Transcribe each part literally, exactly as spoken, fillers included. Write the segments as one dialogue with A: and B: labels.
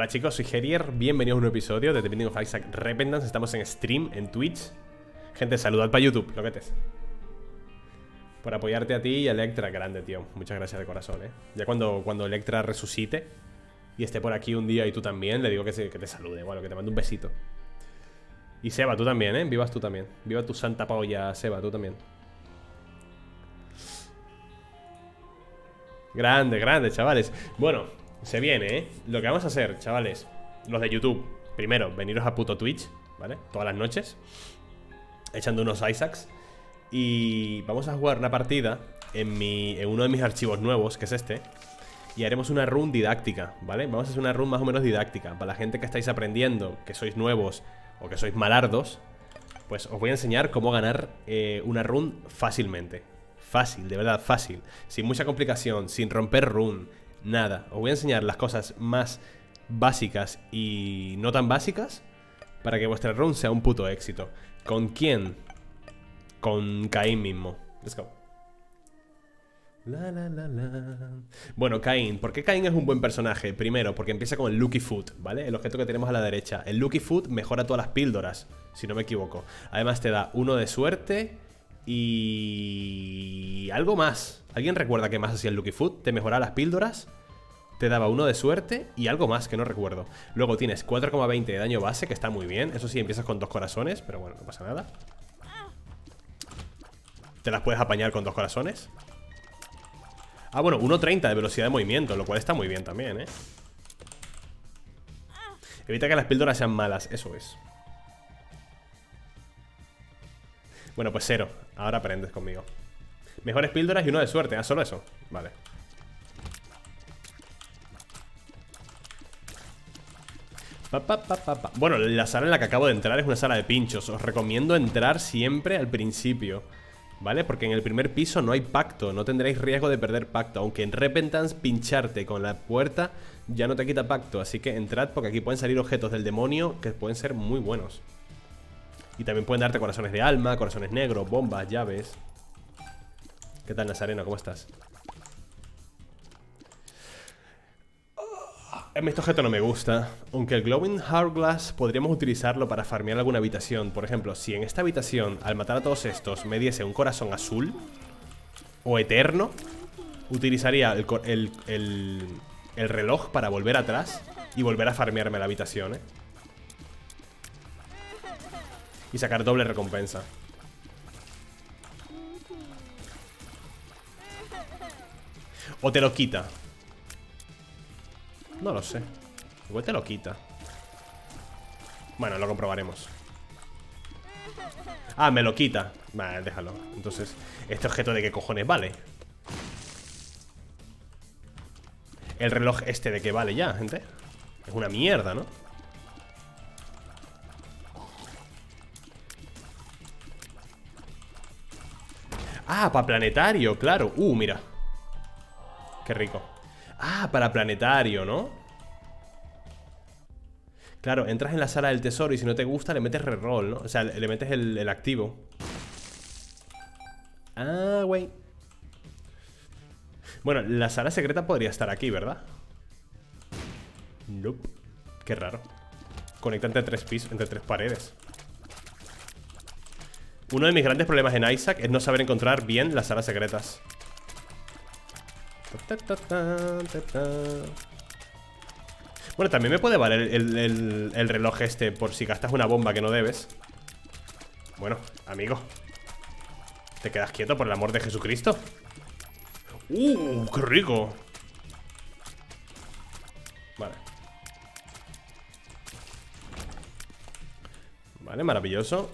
A: Hola chicos, soy Gerier, bienvenidos a un nuevo episodio de The Binding of Isaac Repentance. Estamos en stream, en Twitch. Gente, saludad para YouTube, loquetes. Por apoyarte a ti y a Electra, grande tío. Muchas gracias de corazón, eh. Ya cuando, cuando Electra resucite y esté por aquí un día y tú también, le digo que, se, que te salude, bueno, que te mande un besito. Y Seba, tú también, eh, vivas tú también. Viva tu santa polla, Seba, tú también. Grande, grande, chavales. Bueno, se viene, ¿eh? Lo que vamos a hacer, chavales, los de YouTube. Primero, veniros a puto Twitch, ¿vale? Todas las noches, echando unos Isaacs. Y vamos a jugar una partida en, mi, en uno de mis archivos nuevos, que es este. Y haremos una run didáctica, ¿vale? Vamos a hacer una run más o menos didáctica. Para la gente que estáis aprendiendo, que sois nuevos o que sois malardos, pues os voy a enseñar cómo ganar eh, una run fácilmente. Fácil, de verdad, fácil. Sin mucha complicación, sin romper run, nada. Os voy a enseñar las cosas más básicas y no tan básicas para que vuestra run sea un puto éxito. ¿Con quién? Con Caín mismo. Let's go. La, la, la, la. Bueno, Caín. ¿Por qué Caín es un buen personaje? Primero, porque empieza con el Lucky Foot, ¿vale? El objeto que tenemos a la derecha. El Lucky Foot mejora todas las píldoras, si no me equivoco. Además te da uno de suerte y... algo más. ¿Alguien recuerda qué más hacía el Lucky Foot? Te mejoraba las píldoras, te daba uno de suerte y algo más que no recuerdo. Luego tienes cuatro coma veinte de daño base, que está muy bien. Eso sí, empiezas con dos corazones, pero bueno, no pasa nada. Te las puedes apañar con dos corazones. Ah, bueno, uno coma treinta de velocidad de movimiento, lo cual está muy bien también, ¿eh? Evita que las píldoras sean malas, eso es. Bueno, pues cero. Ahora aprendes conmigo. Mejores píldoras y uno de suerte. Ah, solo eso. Vale. Pa, pa, pa, pa, pa. Bueno, la sala en la que acabo de entrar es una sala de pinchos. Os recomiendo entrar siempre al principio, ¿vale? Porque en el primer piso no hay pacto. No tendréis riesgo de perder pacto. Aunque en Repentance pincharte con la puerta ya no te quita pacto. Así que entrad porque aquí pueden salir objetos del demonio que pueden ser muy buenos. Y también pueden darte corazones de alma, corazones negros, bombas, llaves. ¿Qué tal, Nazareno? ¿Cómo estás? Este objeto no me gusta. Aunque el Glowing Hourglass podríamos utilizarlo para farmear alguna habitación. Por ejemplo, si en esta habitación, al matar a todos estos, me diese un corazón azul o eterno, utilizaría el, el, el, el reloj para volver atrás y volver a farmearme la habitación, ¿eh? Y sacar doble recompensa. O te lo quita. No lo sé. Igual te lo quita. Bueno, lo comprobaremos. Ah, me lo quita. Vale, déjalo. Entonces, ¿este objeto de qué cojones vale? El reloj este de qué vale ya, gente. Es una mierda, ¿no? Ah, para planetario, claro. Uh, mira. Qué rico. Ah, para planetario, ¿no? Claro, entras en la sala del tesoro y si no te gusta le metes reroll, ¿no? O sea, le metes el, el activo. Ah, güey. Bueno, la sala secreta podría estar aquí, ¿verdad? Nope. Qué raro. Conecta entre tres pisos, entre tres paredes. Uno de mis grandes problemas en Isaac es no saber encontrar bien las salas secretas. Bueno, también me puede valer el, el, el reloj este por si gastas una bomba que no debes. Bueno, amigo, ¿te quedas quieto por el amor de Jesucristo? ¡Uh! ¡Qué rico! Vale. Vale, maravilloso.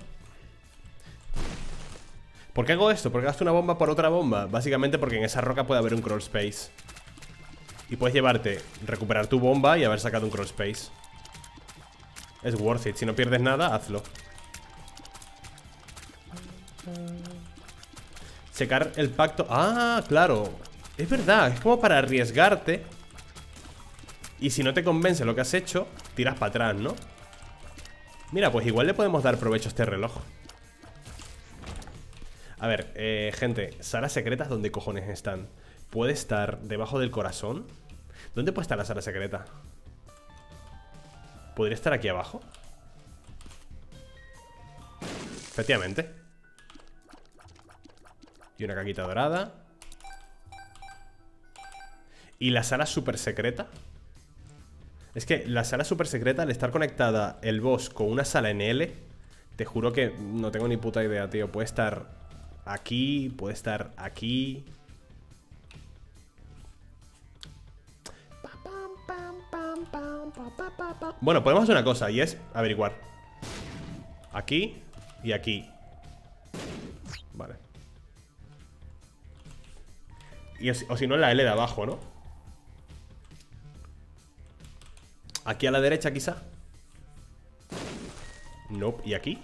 A: ¿Por qué hago esto? ¿Por qué gasto una bomba por otra bomba? Básicamente porque en esa roca puede haber un crawl space. Y puedes llevarte, recuperar tu bomba y haber sacado un crawl space. Es worth it. Si no pierdes nada, hazlo. Checar el pacto. Ah, claro. Es verdad, es como para arriesgarte. Y si no te convence lo que has hecho, tiras para atrás, ¿no? Mira, pues igual le podemos dar provecho a este reloj. A ver, eh, gente, salas secretas, ¿dónde cojones están? ¿Puede estar debajo del corazón? ¿Dónde puede estar la sala secreta? ¿Podría estar aquí abajo? Efectivamente. Y una caquita dorada. ¿Y la sala super secreta? Es que la sala super secreta, al estar conectada el boss con una sala en L, te juro que no tengo ni puta idea, tío. Puede estar aquí, puede estar aquí. Bueno, podemos hacer una cosa, y es averiguar. Aquí y aquí. Vale. Y o si, o si no, en la L de abajo, ¿no? Aquí a la derecha, quizá. Nope. ¿Y aquí?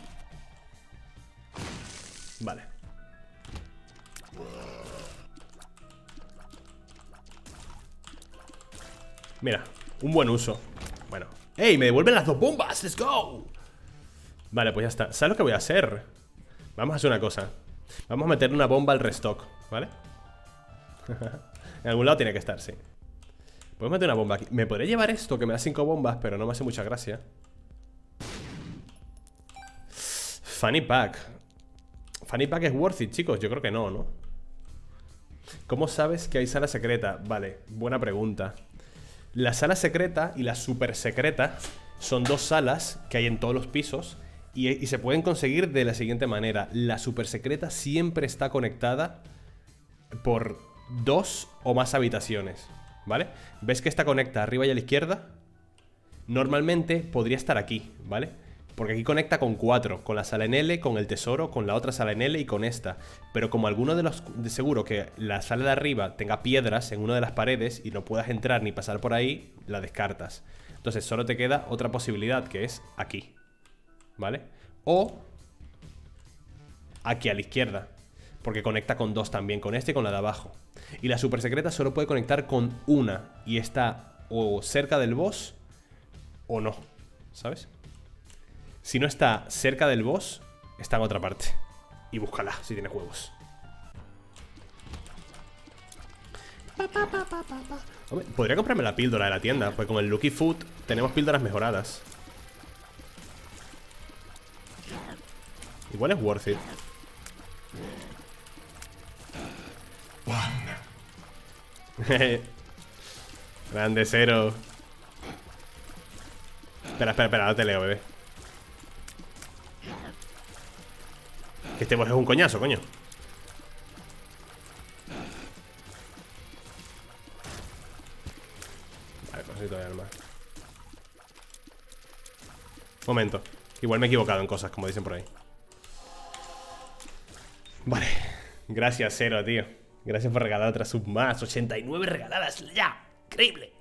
A: Vale. Mira, un buen uso. Bueno. ¡Ey! ¡Me devuelven las dos bombas! ¡Let's go! Vale, pues ya está. ¿Sabes lo que voy a hacer? Vamos a hacer una cosa. Vamos a meter una bomba al restock, ¿vale? En algún lado tiene que estar, sí. Podemos meter una bomba aquí. Me podré llevar esto que me da cinco bombas, pero no me hace mucha gracia. Funny Pack. Funny Pack es worth it, chicos. Yo creo que no, ¿no? ¿Cómo sabes que hay sala secreta? Vale, buena pregunta. La sala secreta y la super secreta son dos salas que hay en todos los pisos y, y se pueden conseguir de la siguiente manera. La super secreta siempre está conectada por dos o más habitaciones, ¿vale? ¿Ves que esta conecta arriba y a la izquierda? Normalmente podría estar aquí, ¿vale? Porque aquí conecta con cuatro, con la sala en L, con el tesoro, con la otra sala en L y con esta. Pero como alguno de los... de seguro que la sala de arriba tenga piedras en una de las paredes y no puedas entrar ni pasar por ahí, la descartas. Entonces solo te queda otra posibilidad, que es aquí, ¿vale? O aquí a la izquierda, porque conecta con dos también, con este y con la de abajo. Y la super secreta solo puede conectar con una y está o cerca del boss o no, ¿sabes? Si no está cerca del boss, está en otra parte. Y búscala si tienes huevos. Hombre, podría comprarme la píldora de la tienda, pues con el Lucky Food tenemos píldoras mejoradas. Igual es worth it. Grande cero. Espera, espera, espera, no te leo, bebé. Que este boss es un coñazo, coño. Vale, cosito de arma. Momento. Igual me he equivocado en cosas, como dicen por ahí. Vale. Gracias, Cero, tío. Gracias por regalar otra sub más. ochenta y nueve regaladas ya. Increíble.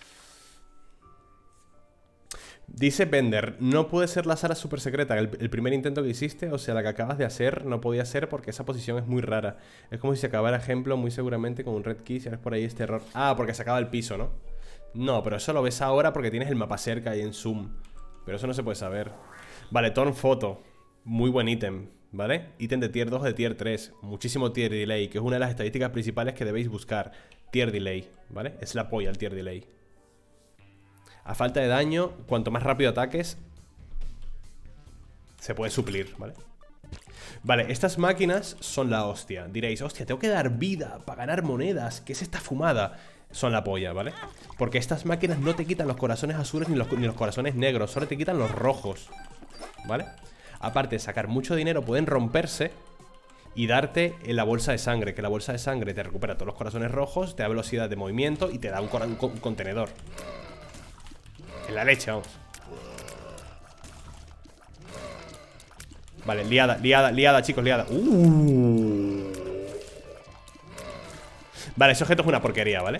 A: Dice Bender, no puede ser la sala super secreta. El, el primer intento que hiciste, o sea, la que acabas de hacer, no podía ser porque esa posición es muy rara. Es como si se acabara ejemplo muy seguramente con un red key. Si ves por ahí este error. Ah, porque se acaba el piso, ¿no? No, pero eso lo ves ahora porque tienes el mapa cerca y en zoom. Pero eso no se puede saber. Vale, Torn Photo. Muy buen ítem, ¿vale? Ítem de tier dos o de tier tres. Muchísimo tier delay, que es una de las estadísticas principales que debéis buscar. Tier delay, ¿vale? Es la polla el tier delay. A falta de daño, cuanto más rápido ataques, se puede suplir, ¿vale? Vale, estas máquinas son la hostia. Diréis, hostia, tengo que dar vida para ganar monedas. ¿Qué es esta fumada? Son la polla, ¿vale? Porque estas máquinas no te quitan los corazones azules ni los, ni los corazones negros. Solo te quitan los rojos, ¿vale? Aparte de sacar mucho dinero, pueden romperse y darte en la bolsa de sangre. Que la bolsa de sangre te recupera todos los corazones rojos, te da velocidad de movimiento y te da un, un, un contenedor. En la leche, vamos. Vale, liada, liada, liada, chicos, liada. uh. Vale, ese objeto es una porquería, ¿vale?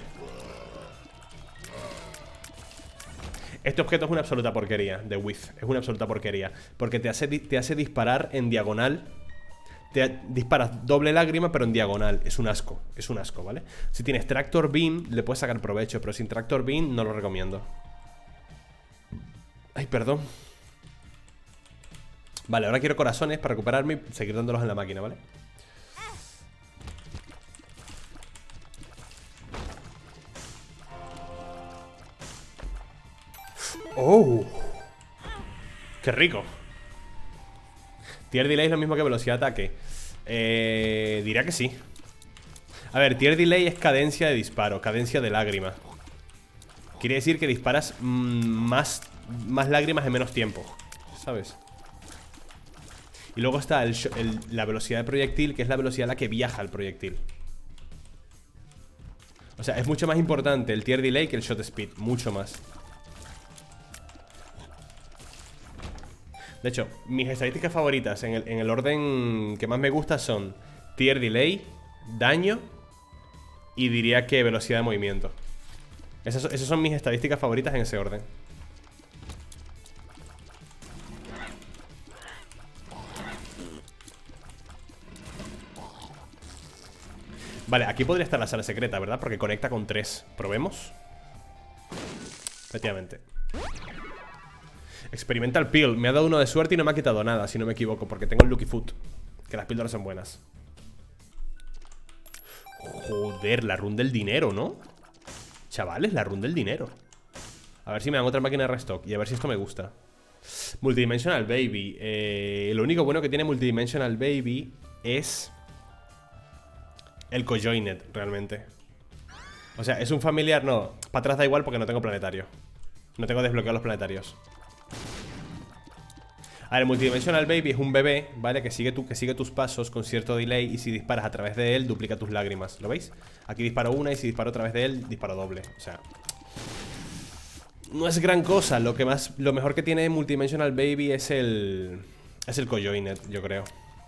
A: Este objeto es una absoluta porquería de Width, es una absoluta porquería. Porque te hace, te hace disparar en diagonal. Te disparas doble lágrima pero en diagonal. Es un asco, es un asco, ¿vale? Si tienes Tractor Beam le puedes sacar provecho, pero sin Tractor Beam no lo recomiendo. Ay, perdón. Vale, ahora quiero corazones para recuperarme y seguir dándolos en la máquina, ¿vale? Oh. ¡Qué rico! Tier delay es lo mismo que velocidad de ataque. Eh, diría que sí. A ver, tier delay es cadencia de disparo, cadencia de lágrima. Quiere decir que disparas mmm, más, más lágrimas en menos tiempo, ¿sabes? Y luego está el, el, la velocidad de proyectil, que es la velocidad a la que viaja el proyectil. O sea, es mucho más importante el tier delay que el shot speed, mucho más. De hecho, mis estadísticas favoritas en el, en el orden que más me gusta son tier delay, daño y diría que velocidad de movimiento. Esas, esas son mis estadísticas favoritas en ese orden. Vale, aquí podría estar la sala secreta, ¿verdad? Porque conecta con tres. ¿Probemos? Efectivamente. Experimental Pill. Me ha dado uno de suerte y no me ha quitado nada, si no me equivoco, porque tengo el Lucky Foot. Que las píldoras son buenas. Joder, la run del dinero, ¿no? Chavales, la run del dinero. A ver si me dan otra máquina de restock y a ver si esto me gusta. Multidimensional Baby. eh, Lo único bueno que tiene Multidimensional Baby es el Cojoinet, realmente. O sea, es un familiar, no, para atrás da igual porque no tengo planetario. No tengo desbloqueados los planetarios. A ver, Multidimensional Baby es un bebé, ¿vale? Que sigue, tu, que sigue tus pasos con cierto delay. Y si disparas a través de él, duplica tus lágrimas. ¿Lo veis? Aquí disparo una y si disparo a través de él, disparo doble. O sea, no es gran cosa. Lo que más, lo mejor que tiene Multidimensional Baby es el Es el Cojoinet, yo creo.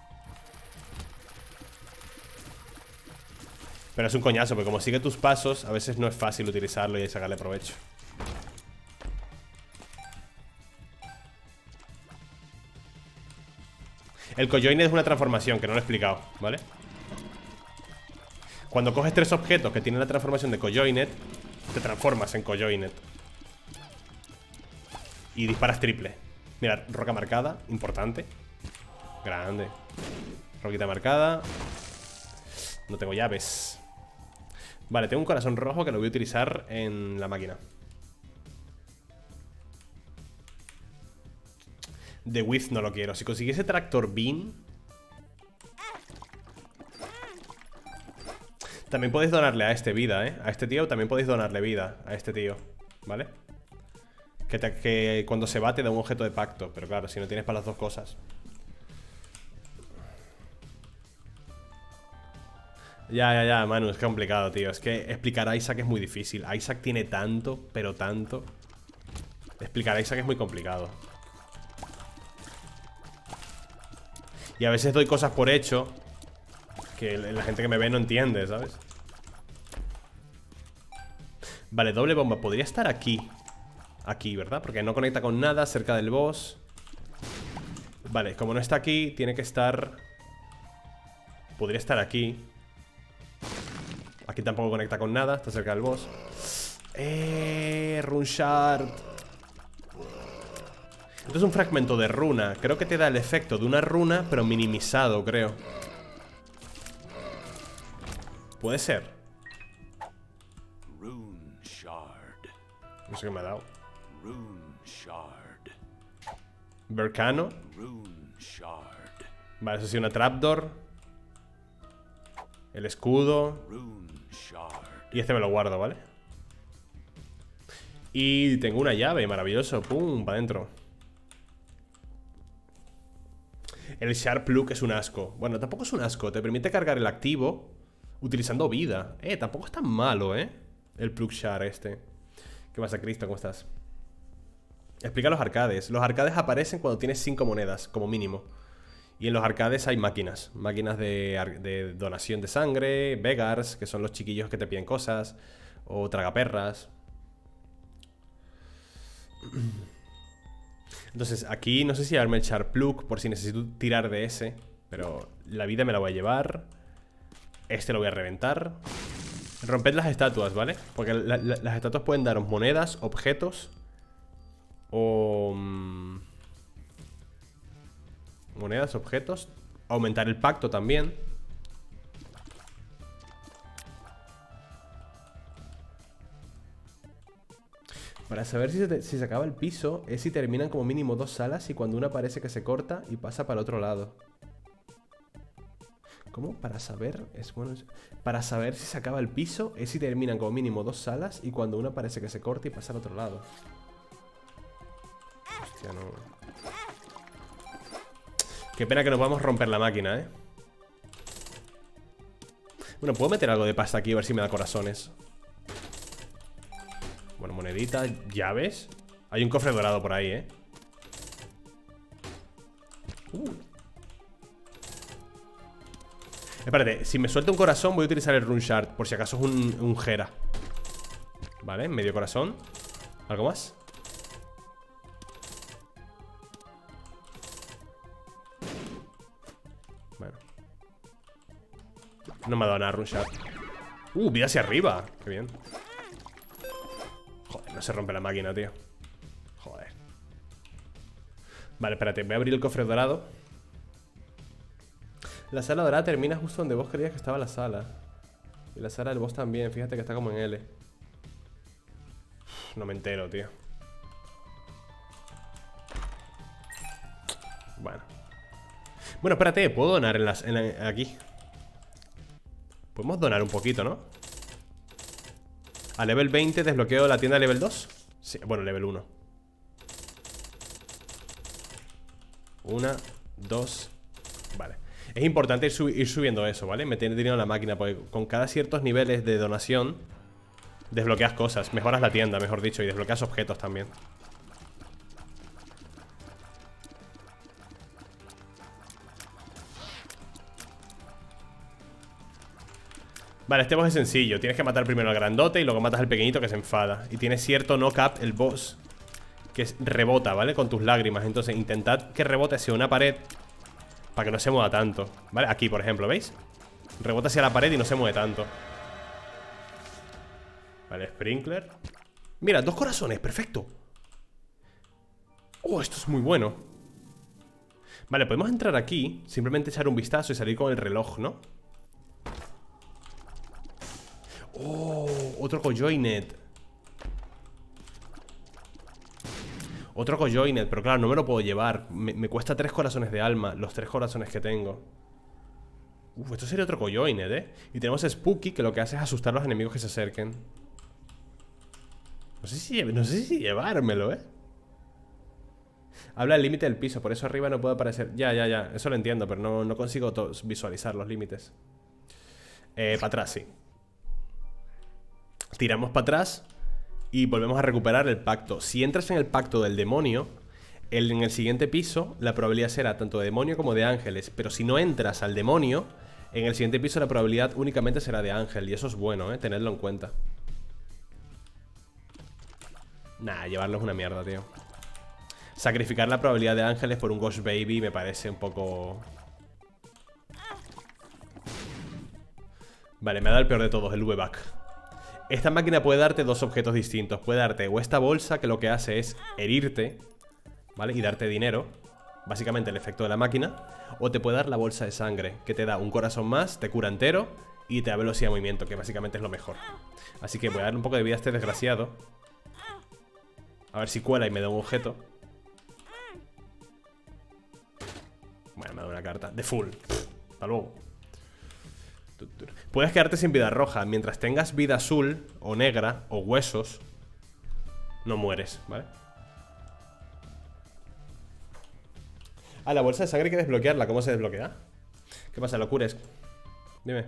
A: Pero es un coñazo, porque como sigue tus pasos, a veces no es fácil utilizarlo y sacarle provecho. El Cojoinet es una transformación, que no lo he explicado, ¿vale? Cuando coges tres objetos que tienen la transformación de Cojoinet, te transformas en Cojoinet. Y disparas triple. Mira, roca marcada, importante. Grande. Roquita marcada. No tengo llaves. Vale, tengo un corazón rojo que lo voy a utilizar en la máquina. The Width no lo quiero. Si consiguiese Tractor Beam. También podéis donarle a este vida, ¿eh? A este tío también podéis donarle vida. A este tío, ¿vale? Que, te, que cuando se va te da un objeto de pacto. Pero claro, si no tienes para las dos cosas. Ya, ya, ya, Manu, es complicado, tío. Es que explicar a Isaac es muy difícil. Isaac tiene tanto, pero tanto. Explicar a Isaac es muy complicado. Y a veces doy cosas por hecho que la gente que me ve no entiende, ¿sabes? Vale, doble bomba. Podría estar aquí. Aquí, ¿verdad? Porque no conecta con nada cerca del boss. Vale, como no está aquí, tiene que estar... Podría estar aquí. Aquí tampoco conecta con nada, está cerca del boss. Eh, Rune Shard. Esto es un fragmento de runa. Creo que te da el efecto de una runa, pero minimizado, creo. Puede ser.
B: Rune Shard.
A: No sé qué me ha dado.
B: Rune Shard.
A: Berkano.
B: Rune Shard.
A: Vale, eso sí, una trapdoor. El escudo.
B: Rune Shard.
A: Y este me lo guardo, ¿vale? Y tengo una llave, maravilloso. Pum, para adentro. El Sharp Plug es un asco. Bueno, tampoco es un asco. Te permite cargar el activo utilizando vida. Eh, tampoco es tan malo, ¿eh? El Plug Sharp este. ¿Qué pasa, Cristo? ¿Cómo estás? Explica los arcades. Los arcades aparecen cuando tienes cinco monedas, como mínimo. Y en los arcades hay máquinas. Máquinas de, de donación de sangre. Beggars, que son los chiquillos que te piden cosas. O tragaperras. Entonces aquí no sé si darme el Sharp Plug por si necesito tirar de ese. Pero la vida me la voy a llevar. Este lo voy a reventar. Romped las estatuas, ¿vale? Porque la, la, las estatuas pueden daros monedas, objetos. O... Mmm, monedas, objetos. Aumentar el pacto también. Para saber si se, te, si se acaba el piso es si terminan como mínimo dos salas y cuando una parece que se corta y pasa para el otro lado. ¿Cómo? Para saber es bueno. Es, para saber si se acaba el piso es si terminan como mínimo dos salas y cuando una parece que se corta y pasa al otro lado. Hostia, no. Qué pena que nos vamos a romper la máquina, ¿eh? Bueno, puedo meter algo de pasta aquí a ver si me da corazones. Bueno, moneditas, llaves. Hay un cofre dorado por ahí, ¿eh? Uh. Espérate, si me suelta un corazón voy a utilizar el Rune Shard. Por si acaso es un, un Gera. Vale, medio corazón. ¿Algo más? Bueno. No me ha dado nada Rune Shard. Uh, vida hacia arriba. Qué bien. Joder, no se rompe la máquina, tío. Joder. Vale, espérate, voy a abrir el cofre dorado. La sala dorada termina justo donde vos creías que estaba la sala. Y la sala del boss también, fíjate que está como en L. Uf, no me entero, tío. Bueno. Bueno, espérate, puedo donar en las, en la, aquí. Podemos donar un poquito, ¿no? A level veinte desbloqueo la tienda level dos. Sí, bueno, level uno. Una, dos. Vale. Es importante ir, sub ir subiendo eso, ¿vale? Meter dinero en la máquina, porque con cada ciertos niveles de donación desbloqueas cosas, mejoras la tienda, mejor dicho, y desbloqueas objetos también. Vale, este boss es sencillo. Tienes que matar primero al grandote y luego matas al pequeñito que se enfada. Y tiene cierto knock-up el boss que es, rebota, ¿vale? Con tus lágrimas. Entonces intentad que rebote hacia una pared para que no se mueva tanto, ¿vale? Aquí, por ejemplo, ¿veis? Rebota hacia la pared y no se mueve tanto. Vale, sprinkler. Mira, dos corazones, perfecto. Oh, esto es muy bueno. Vale, podemos entrar aquí, simplemente echar un vistazo y salir con el reloj, ¿no? Oh, otro cojoinet. Otro cojoinet, pero claro, no me lo puedo llevar. Me, me cuesta tres corazones de alma, los tres corazones que tengo. Uf, esto sería otro cojoinet, ¿eh? Y tenemos Spooky, que lo que hace es asustar a los enemigos que se acerquen. No sé si, no sé si llevármelo, ¿eh? Habla del límite del piso, por eso arriba no puede aparecer. Ya, ya, ya, eso lo entiendo, pero no, no consigo visualizar los límites. Eh, para atrás, sí. Tiramos para atrás y volvemos a recuperar el pacto. Si entras en el pacto del demonio, el, en el siguiente piso la probabilidad será tanto de demonio como de ángeles. Pero si no entras al demonio, en el siguiente piso la probabilidad únicamente será de ángel. Y eso es bueno, ¿eh? Tenedlo en cuenta. Nah, llevarlo es una mierda, tío. Sacrificar la probabilidad de ángeles por un Ghost Baby me parece un poco... Vale, me ha dado el peor de todos, el V-Back. Esta máquina puede darte dos objetos distintos. Puede darte o esta bolsa, que lo que hace es herirte, ¿vale? Y darte dinero. Básicamente el efecto de la máquina. O te puede dar la bolsa de sangre, que te da un corazón más, te cura entero y te da velocidad de movimiento, que básicamente es lo mejor. Así que voy a darle un poco de vida a este desgraciado. A ver si cuela y me da un objeto. Bueno, me da una carta de full. Hasta luego. Puedes quedarte sin vida roja. Mientras tengas vida azul o negra o huesos, no mueres, ¿vale? Ah, la bolsa de sangre hay que desbloquearla. ¿Cómo se desbloquea? ¿Qué pasa, locures? Dime.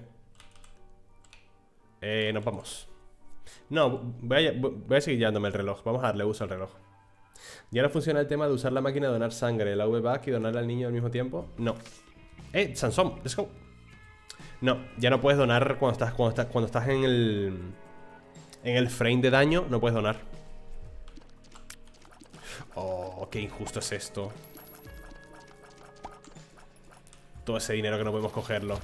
A: Eh, nos vamos. No, voy a, voy a seguir llevándome el reloj. Vamos a darle uso al reloj. ¿Ya no funciona el tema de usar la máquina de donar sangre, la V-Back y donarle al niño al mismo tiempo? No. Eh, Sansón, let's go. No, ya no puedes donar cuando estás, cuando estás, cuando estás en el en el frame de daño, no puedes donar. Oh, qué injusto es esto. Todo ese dinero que no podemos cogerlo.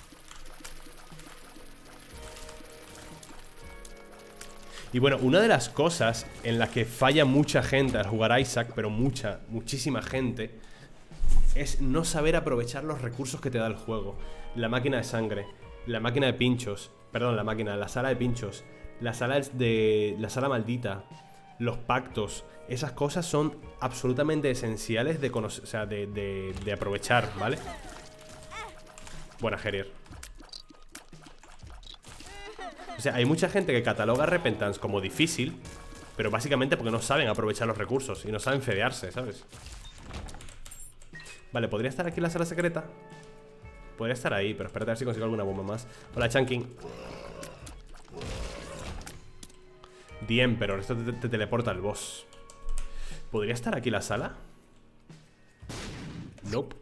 A: Y bueno, una de las cosas en las que falla mucha gente al jugar Isaac, pero mucha, muchísima gente, es no saber aprovechar los recursos que te da el juego. La máquina de sangre, la máquina de pinchos, perdón, la máquina, la sala de pinchos, la sala de... la sala maldita, los pactos, esas cosas son absolutamente esenciales de conocer, o sea, de, de, de aprovechar, ¿vale? Buena, Gerier. O sea, hay mucha gente que cataloga Repentance como difícil, pero básicamente porque no saben aprovechar los recursos y no saben fedearse, ¿sabes? Vale, ¿podría estar aquí en la sala secreta? Podría estar ahí, pero espérate a ver si consigo alguna bomba más. Hola, Chunking. The Emperor, esto te, te teleporta al boss. ¿Podría estar aquí la sala? Nope.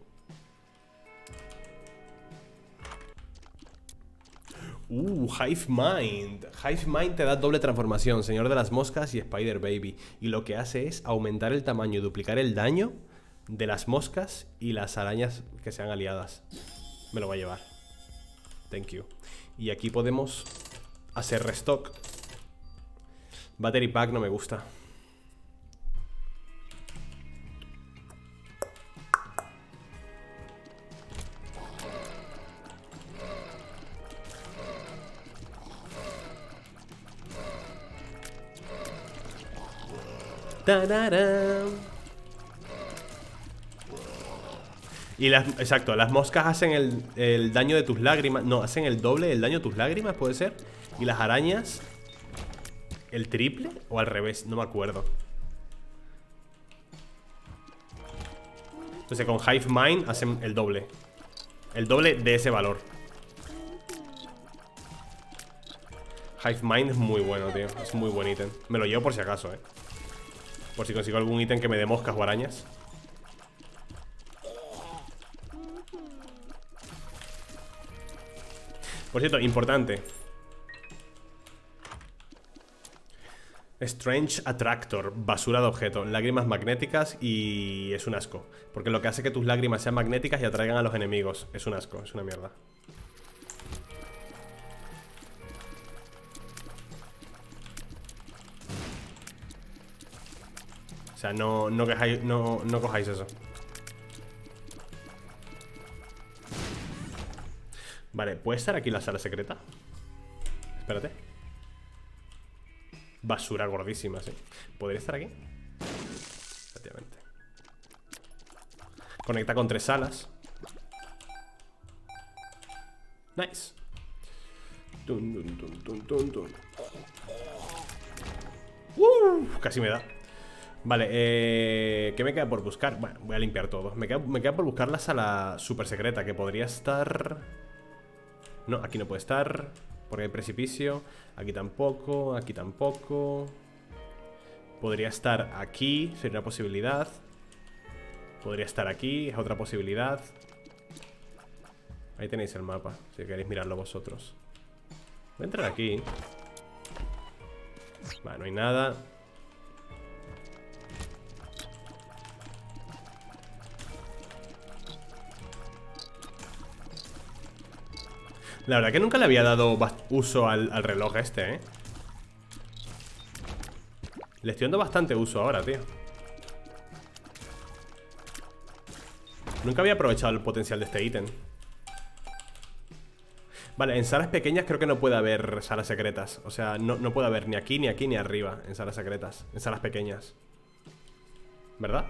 A: Uh, Hive Mind. Hive Mind te da doble transformación, Señor de las Moscas y Spider Baby. Y lo que hace es aumentar el tamaño y duplicar el daño de las moscas y las arañas que sean aliadas. Me lo va a llevar. Thank you. Y aquí podemos hacer restock. Battery Pack no me gusta. ¡Tararán! Y las, exacto, las moscas hacen el, el daño de tus lágrimas. No, hacen el doble del daño de tus lágrimas, puede ser. Y las arañas ¿el triple? O al revés, no me acuerdo. Entonces con Hive Mind hacen el doble. El doble de ese valor. Hive Mind es muy bueno, tío. Es muy buen ítem. Me lo llevo por si acaso, eh. Por si consigo algún ítem que me dé moscas o arañas. Por cierto, importante. Strange Attractor, basura de objeto, lágrimas magnéticas y es un asco. Porque lo que hace que tus lágrimas sean magnéticas y atraigan a los enemigos. Es un asco, es una mierda. O sea, no, no, quejáis, no, no cojáis eso. Vale, ¿puede estar aquí la sala secreta? Espérate. Basura gordísima, sí. ¿Podría estar aquí? Efectivamente. Conecta con tres salas. Nice. Tun, tun, tun, tun, tun, tun. Uh, casi me da. Vale, eh, ¿qué me queda por buscar? Bueno, voy a limpiar todo. Me queda, me queda por buscar la sala super secreta, que podría estar... No, aquí no puede estar, porque hay precipicio. Aquí tampoco, aquí tampoco. Podría estar aquí, sería una posibilidad. Podría estar aquí, es otra posibilidad. Ahí tenéis el mapa, si queréis mirarlo vosotros. Voy a entrar aquí. Vale, no hay nada. La verdad que nunca le había dado uso al, al reloj este, ¿eh? Le estoy dando bastante uso ahora, tío. Nunca había aprovechado el potencial de este ítem. Vale, en salas pequeñas creo que no puede haber salas secretas. O sea, no, no puede haber ni aquí, ni aquí, ni arriba en salas secretas. En salas pequeñas. ¿Verdad?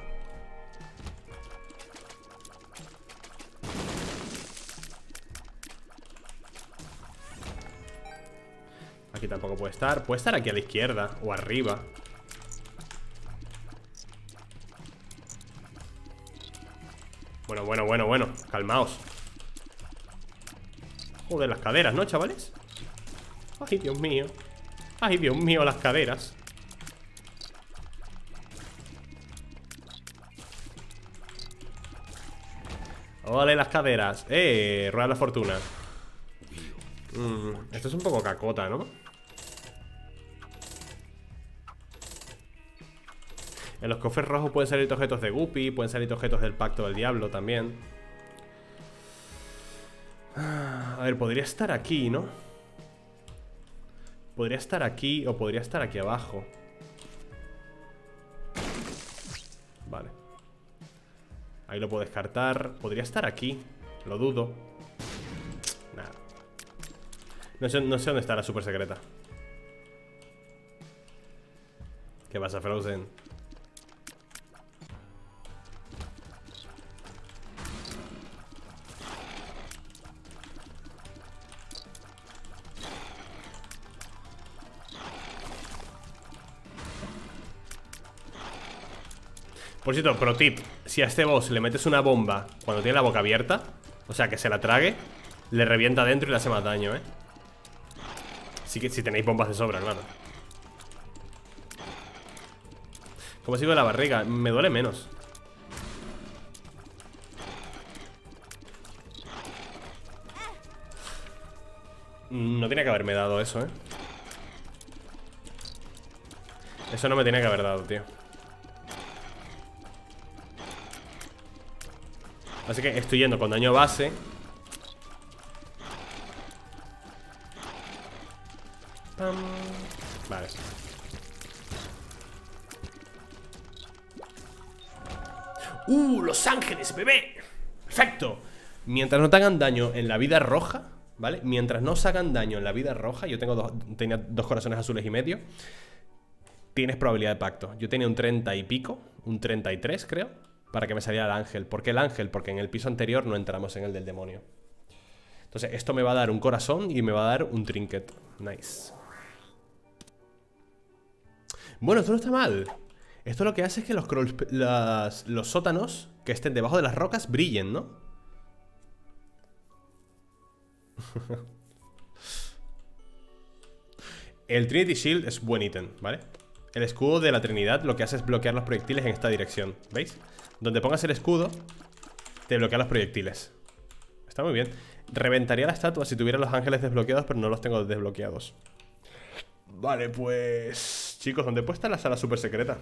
A: Aquí tampoco puede estar. Puede estar aquí a la izquierda o arriba. Bueno, bueno, bueno, bueno. Calmaos. Joder, las caderas, ¿no, chavales? Ay, Dios mío. Ay, Dios mío, las caderas. Ole, las caderas. Eh, rueda la fortuna. mm, Esto es un poco cacota, ¿no? En los cofres rojos pueden salir objetos de Guppy, pueden salir objetos del Pacto del Diablo también. A ver, podría estar aquí, ¿no? Podría estar aquí o podría estar aquí abajo. Vale. Ahí lo puedo descartar. Podría estar aquí. Lo dudo. Nada. No sé, no sé dónde está la super secreta. ¿Qué pasa, Frozen? Por cierto, pro tip: si a este boss le metes una bomba cuando tiene la boca abierta, o sea, que se la trague, le revienta adentro y le hace más daño, ¿eh? Así que si tenéis bombas de sobra, hermano. ¿Cómo sigo la barriga? Me duele menos. No tenía que haberme dado eso, ¿eh? Eso no me tenía que haber dado, tío. Así que estoy yendo con daño base. Pam. Vale. ¡Uh! ¡Los ángeles, bebé! ¡Perfecto! Mientras no te hagan daño en la vida roja, ¿vale? Mientras no se hagan daño en la vida roja. Yo tengo dos, tenía dos corazones azules y medio. Tienes probabilidad de pacto. Yo tenía un treinta y pico, un treinta y tres creo, para que me saliera el ángel. ¿Por qué el ángel? Porque en el piso anterior no entramos en el del demonio. Entonces esto me va a dar un corazón y me va a dar un trinket. Nice. Bueno, esto no está mal. Esto lo que hace es que los, crawls, las, los sótanos que estén debajo de las rocas brillen, ¿no? El Trinity Shield es buen ítem, ¿vale? El escudo de la Trinidad lo que hace es bloquear los proyectiles en esta dirección, ¿veis? Donde pongas el escudo, te bloquea los proyectiles. Está muy bien. Reventaría la estatua si tuviera los ángeles desbloqueados, pero no los tengo desbloqueados. Vale, pues... chicos, ¿dónde puede estar la sala super secreta?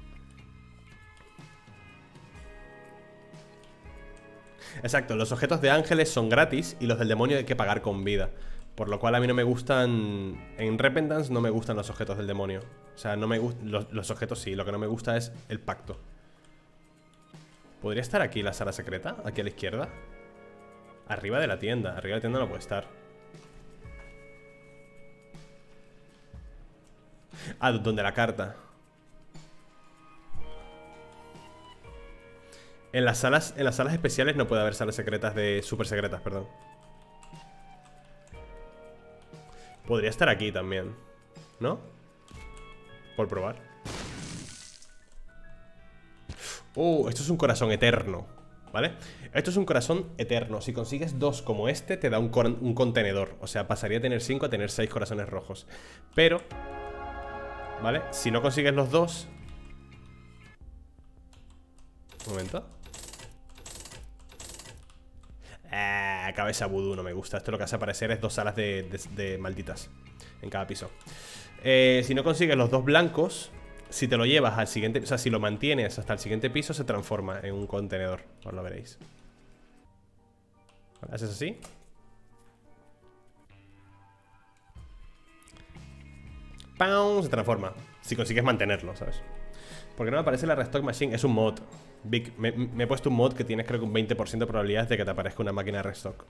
A: Exacto, los objetos de ángeles son gratis y los del demonio hay que pagar con vida. Por lo cual a mí no me gustan... En Repentance no me gustan los objetos del demonio. O sea, no me gustan... Los, los objetos sí, lo que no me gusta es el pacto. ¿Podría estar aquí la sala secreta? Aquí a la izquierda. Arriba de la tienda. Arriba de la tienda no puede estar. Ah, donde la carta. En las salas, en las salas especiales no puede haber salas secretas de... super secretas, perdón. Podría estar aquí también, ¿no? Por probar. Oh, esto es un corazón eterno, ¿vale? Esto es un corazón eterno. Si consigues dos como este, te da un, un contenedor. O sea, pasaría a tener cinco a tener seis corazones rojos. Pero, ¿vale? Si no consigues los dos... Un momento. Ah, cabeza vudú, no me gusta. Esto lo que hace aparecer es dos salas de, de, de malditas en cada piso. eh, Si no consigues los dos blancos, si te lo llevas al siguiente... O sea, si lo mantienes hasta el siguiente piso, se transforma en un contenedor. Os lo veréis. ¿Haces así? ¡Pam! Se transforma. Si consigues mantenerlo, ¿sabes? Porque no me aparece la Restock Machine. Es un mod. Big. Me, me he puesto un mod que tienes creo que un veinte por ciento de probabilidades de que te aparezca una máquina de restock.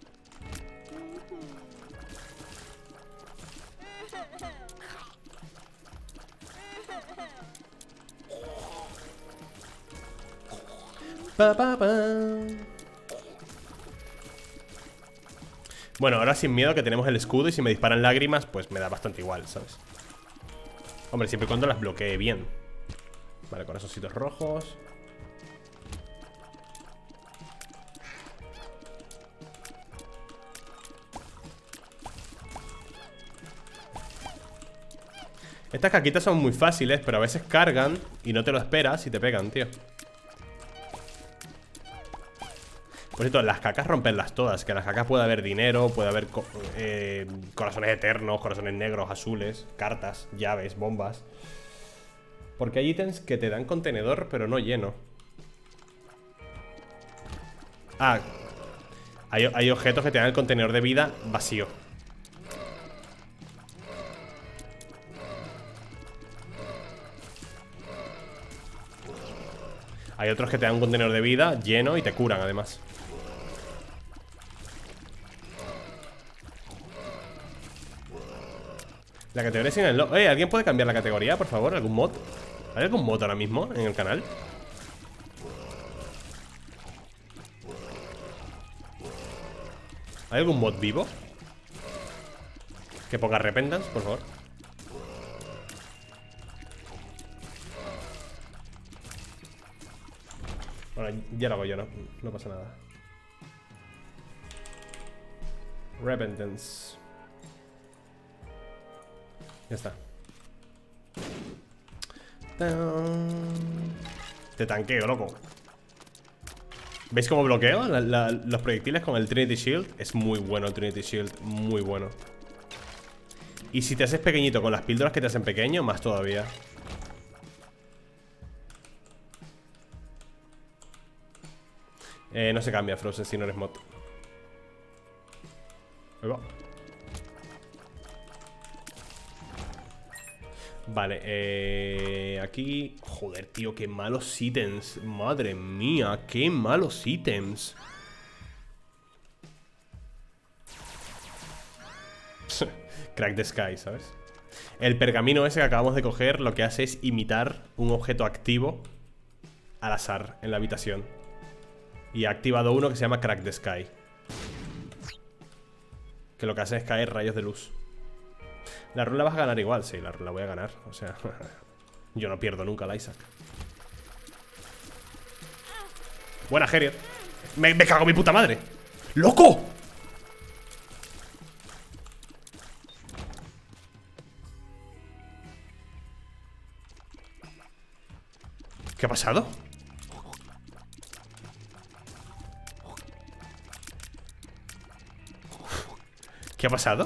A: Pa, pa, pa. Bueno, ahora sin miedo que tenemos el escudo y si me disparan lágrimas, pues me da bastante igual, ¿sabes? Hombre, siempre y cuando las bloquee bien. Vale, corazoncitos rojos. Estas caquitas son muy fáciles, pero a veces cargan y no te lo esperas y te pegan, tío. Por cierto, las cacas romperlas todas. Que en las cacas puede haber dinero, puede haber co eh, corazones eternos, corazones negros, azules, cartas, llaves, bombas. Porque hay ítems que te dan contenedor, pero no lleno. Ah, hay, hay objetos que te dan el contenedor de vida vacío. Hay otros que te dan un contenedor de vida lleno y te curan además. La categoría sin el... Eh, ¿alguien puede cambiar la categoría, por favor? ¿Algún mod? ¿Hay algún mod ahora mismo en el canal? ¿Hay algún mod vivo? Que ponga Repentance, por favor. Bueno, ya lo hago yo, no, no pasa nada. Repentance. Ya está. Te tanqueo, loco. ¿Veis cómo bloqueo la, la, los proyectiles con el Trinity Shield? Es muy bueno el Trinity Shield, muy bueno. Y si te haces pequeñito con las píldoras que te hacen pequeño, más todavía. Eh, no se cambia, Frozen, si no eres mod. Ahí va. Vale, eh, aquí... Joder, tío, qué malos ítems. Madre mía, qué malos ítems. Crack the Sky, ¿sabes? El pergamino ese que acabamos de coger lo que hace es imitar un objeto activo al azar en la habitación. Y ha activado uno que se llama Crack the Sky, que lo que hace es caer rayos de luz. La run la vas a ganar igual, sí, la run la voy a ganar. O sea, yo no pierdo nunca la Isaac. Buena, Heriot. Me, me cago en mi puta madre. ¡Loco! ¿Qué ha pasado? ¿Qué ha pasado?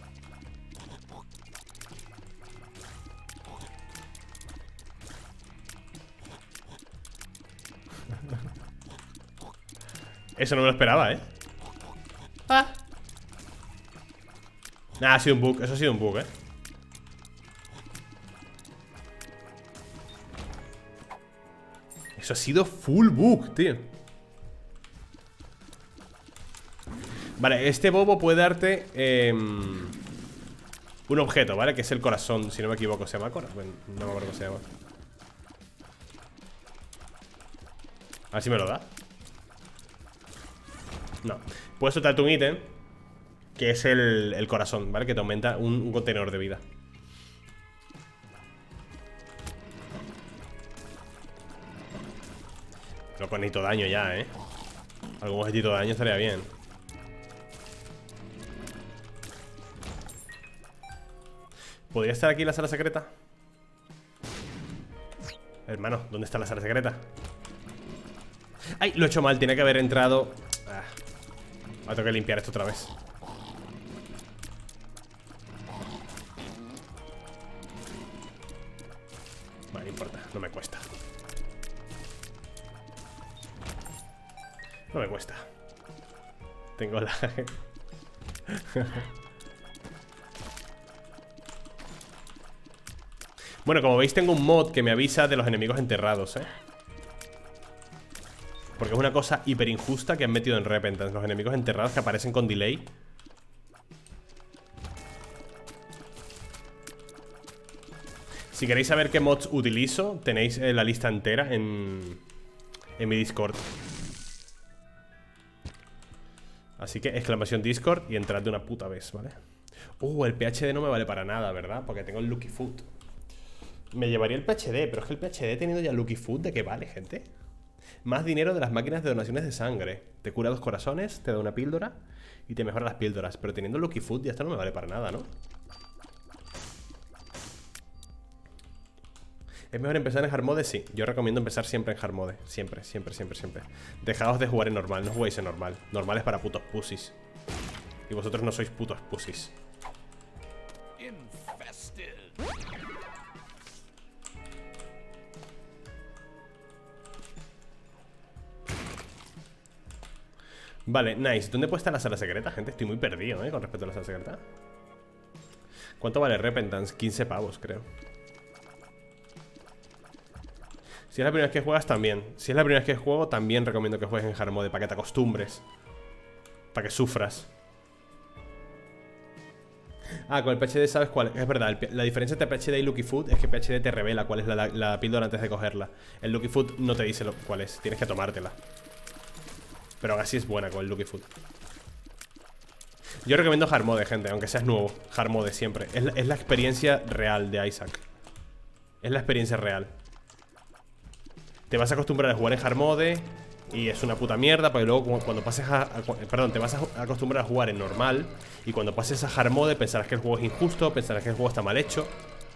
A: Eso no me lo esperaba, ¿eh? Ah. Nah, ha sido un bug, eso ha sido un bug, ¿eh? Eso ha sido full bug, tío. Vale, este bobo puede darte eh, un objeto, ¿vale? Que es el corazón, si no me equivoco. ¿Se llama corazón? Bueno, no me acuerdo cómo se llama. A ver si me lo da. No. Puedes soltarte un ítem que es el, el corazón, ¿vale? Que te aumenta un, un contenedor de vida. Pero con necesito daño ya, ¿eh? Algún objetito de daño estaría bien. ¿Podría estar aquí la sala secreta? Hermano, ¿dónde está la sala secreta? ¡Ay! Lo he hecho mal, tiene que haber entrado. Ah, voy a tener que limpiar esto otra vez. Vale, no importa, no me cuesta. No me cuesta. Tengo la... Bueno, como veis tengo un mod que me avisa de los enemigos enterrados, ¿eh? Porque es una cosa hiper injusta que han metido en Repentance. Los enemigos enterrados que aparecen con delay. Si queréis saber qué mods utilizo, tenéis eh, la lista entera en, en mi Discord. Así que exclamación Discord y entrad de una puta vez, ¿vale? Uh, el P H D no me vale para nada, ¿verdad? Porque tengo el Lucky Food. Me llevaría el P H D, pero es que el P H D teniendo ya Lucky Food, ¿de qué vale, gente? Más dinero de las máquinas de donaciones de sangre. Te cura dos corazones, te da una píldora y te mejora las píldoras. Pero teniendo Lucky Food ya esto no me vale para nada, ¿no? ¿Es mejor empezar en hard mode? Sí, yo recomiendo empezar siempre en hard mode. Siempre, siempre, siempre, siempre. Dejaos de jugar en normal, no juguéis en normal. Normal es para putos pussies. Y vosotros no sois putos pussies. Vale, nice. ¿Dónde puede estar la sala secreta, gente? Estoy muy perdido, ¿eh? Con respecto a la sala secreta. ¿Cuánto vale Repentance? quince pavos, creo. Si es la primera vez que juegas, también. Si es la primera vez que juego, también recomiendo que juegues en hard mode, para que te acostumbres. Para que sufras. Ah, con el P H D sabes cuál. Es verdad, el, la diferencia entre P H D y Lucky Food es que P H D te revela cuál es la, la, la píldora antes de cogerla. El Lucky Food no te dice lo, cuál es, tienes que tomártela. Pero aún así es buena con el Lucky Food. Yo recomiendo Hard Mode, gente, aunque seas nuevo. Hard Mode siempre. Es la, es la experiencia real de Isaac. Es la experiencia real. Te vas a acostumbrar a jugar en Hard Mode y es una puta mierda, porque luego cuando pases a, a... Perdón, te vas a acostumbrar a jugar en normal y cuando pases a Hard Mode pensarás que el juego es injusto, pensarás que el juego está mal hecho.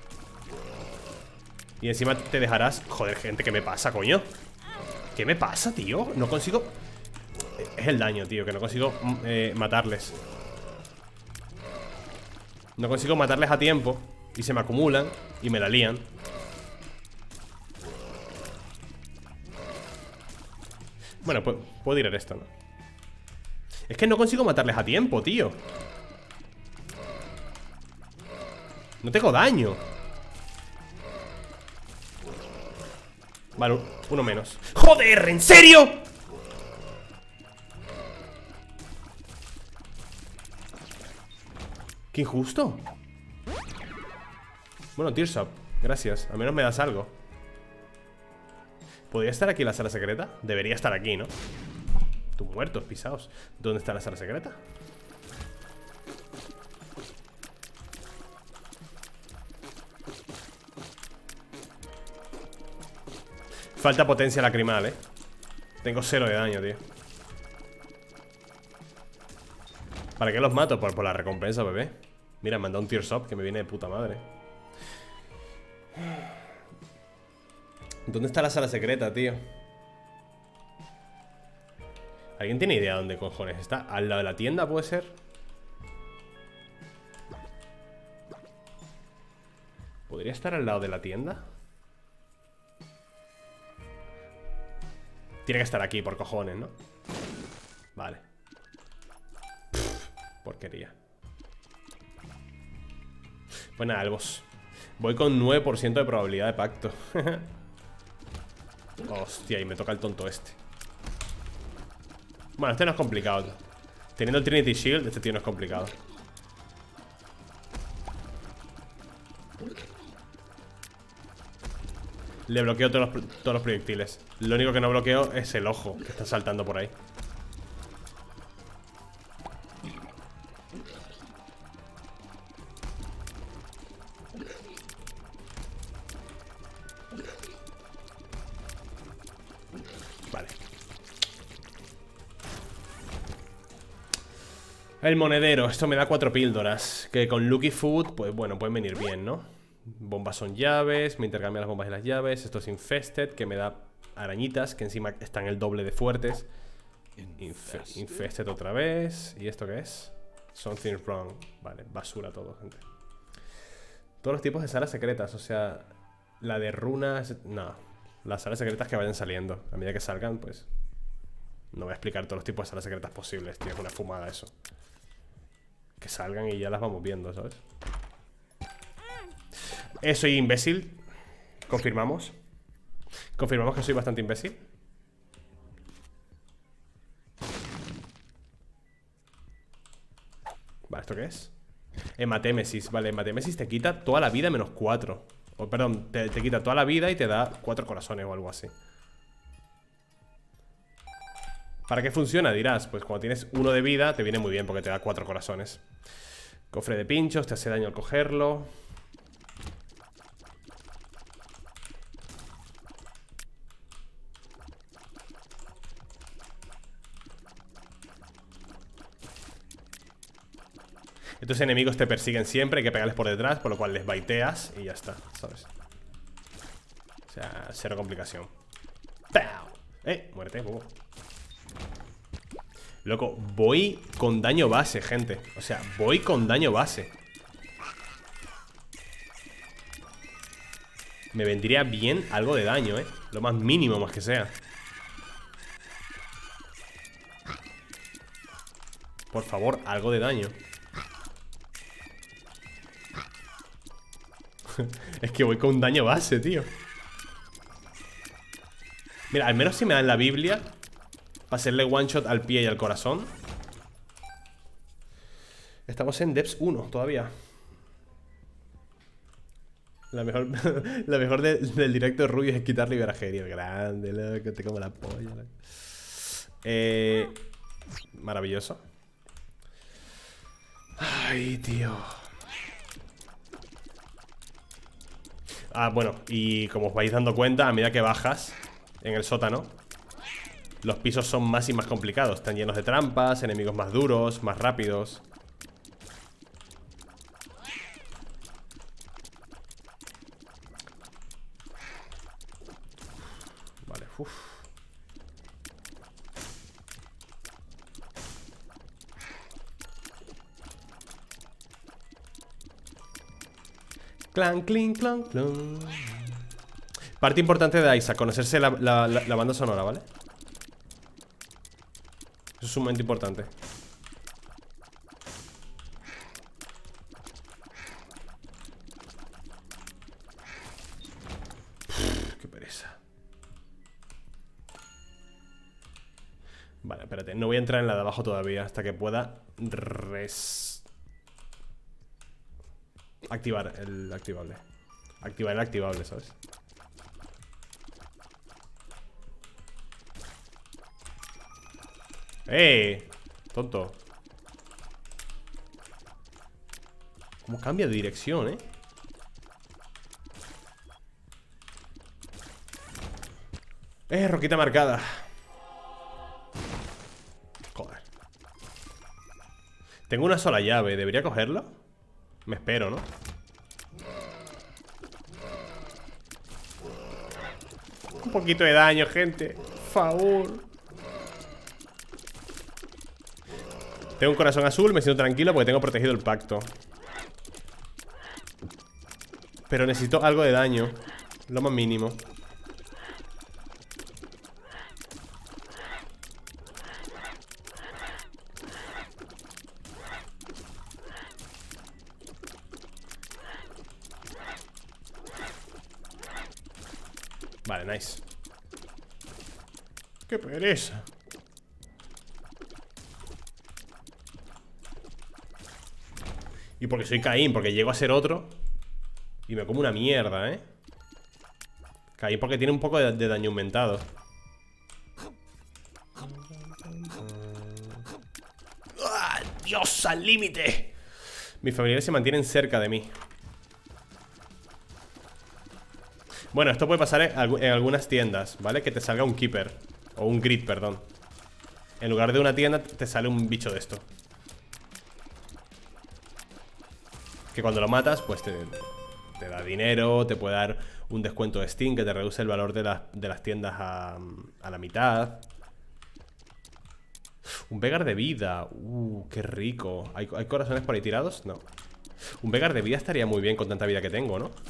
A: Y encima te dejarás... Joder, gente, ¿qué me pasa, coño? ¿Qué me pasa, tío? No consigo... Es el daño, tío, que no consigo eh, matarles. No consigo matarles a tiempo y se me acumulan y me la lían. Bueno, pues puedo tirar esto, ¿no? Es que no consigo matarles a tiempo, tío. No tengo daño. Vale, uno menos. ¡Joder! ¿En serio? ¡Qué injusto! Bueno, Tears Up, gracias, al menos me das algo. ¿Podría estar aquí la sala secreta? Debería estar aquí, ¿no? Tus muertos, pisados. ¿Dónde está la sala secreta? Falta potencia lacrimal, ¿eh? Tengo cero de daño, tío. ¿Para qué los mato? Por, por la recompensa, bebé. Mira, me han dado un Tears Up que me viene de puta madre. ¿Dónde está la sala secreta, tío? ¿Alguien tiene idea de dónde cojones está? ¿Al lado de la tienda puede ser? ¿Podría estar al lado de la tienda? Tiene que estar aquí, por cojones, ¿no? Vale. Pff, porquería. Pues nada, el boss. Voy con nueve por ciento de probabilidad de pacto. Hostia, y me toca el tonto este. Bueno, este no es complicado. Teniendo el Trinity Shield, este tío no es complicado. Le bloqueo todos los, todos los proyectiles. Lo único que no bloqueo es el ojo que está saltando por ahí. Vale. El monedero, esto me da cuatro píldoras. Que con Lucky Food, pues bueno, pueden venir bien, ¿no? Bombas son llaves, me intercambian las bombas y las llaves. Esto es Infested, que me da arañitas, que encima están el doble de fuertes. Infe Infested otra vez. ¿Y esto qué es? Something's wrong. Vale, basura todo, gente. Todos los tipos de salas secretas, o sea, la de runas... No, las salas secretas que vayan saliendo. A medida que salgan, pues... No voy a explicar todos los tipos de salas secretas posibles, tío, es una fumada eso. Que salgan y ya las vamos viendo, ¿sabes? Eh, soy imbécil. Confirmamos. Confirmamos que soy bastante imbécil. Vale, ¿esto qué es? Hematémesis, vale, hematémesis te quita toda la vida menos cuatro. O perdón, te, te quita toda la vida y te da cuatro corazones o algo así. ¿Para qué funciona? Dirás, pues cuando tienes uno de vida te viene muy bien porque te da cuatro corazones. Cofre de pinchos, te hace daño al cogerlo. Estos enemigos te persiguen siempre, hay que pegarles por detrás, por lo cual les baiteas y ya está, ¿sabes? O sea, cero complicación. ¡Pau! ¡Eh! Muerte, bobo. Loco, voy con daño base, gente. O sea, voy con daño base. Me vendría bien algo de daño, ¿eh? Lo más mínimo, más que sea. Por favor, algo de daño. Es que voy con daño base, tío. Mira, al menos si me dan la Biblia para hacerle one shot al pie y al corazón. Estamos en Depths uno todavía. La mejor, la mejor de- del directo de Rubius es quitarle Ibergeria. Grande, loco, te como la polla, loco. Eh, maravilloso. Ay, tío. Ah, bueno, y como os vais dando cuenta, a medida que bajas en el sótano, los pisos son más y más complicados. Están llenos de trampas, enemigos más duros, más rápidos. Vale, uff. Clan, clink, clan, clan. Parte importante de Isaac, conocerse la, la, la, la banda sonora, ¿vale? Eso es sumamente importante. Uf, qué pereza. Vale, espérate, no voy a entrar en la de abajo todavía hasta que pueda res... activar el activable. Activar el activable, ¿sabes? ¡Eh! Tonto. ¿Cómo cambia de dirección, eh? Eh, roquita marcada. Joder. Tengo una sola llave, ¿debería cogerla? Me espero, ¿no? Un poquito de daño, gente. Por favor. Tengo un corazón azul, me siento tranquilo porque tengo protegido el pacto. Pero necesito algo de daño. Lo más mínimo. Vale, nice. Qué pereza. Y porque soy Caín, porque llego a ser otro y me como una mierda, ¿eh? Caín porque tiene un poco de, de daño aumentado. ¡Ah, Dios, al límite! Mis familiares se mantienen cerca de mí. Bueno, esto puede pasar en, en algunas tiendas, ¿vale? Que te salga un keeper. O un grid, perdón. En lugar de una tienda te sale un bicho de esto. Que cuando lo matas, pues te, te da dinero, te puede dar un descuento de Steam que te reduce el valor de, la, de las tiendas a, a la mitad. Un Vegar de vida. Uh, qué rico. ¿Hay, ¿Hay corazones por ahí tirados? No. Un Vegar de vida estaría muy bien con tanta vida que tengo, ¿no?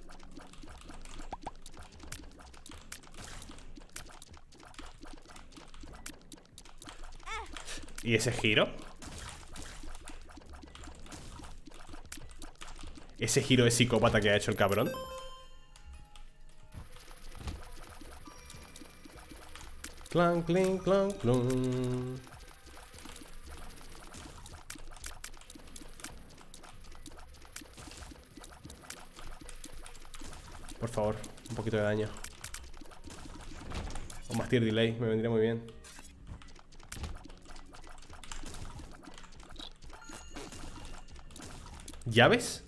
A: ¿Y ese giro? Ese giro de psicópata que ha hecho el cabrón. Clan, clan, clan, clan. Por favor, un poquito de daño. O más tier delay, me vendría muy bien. ¿Llaves?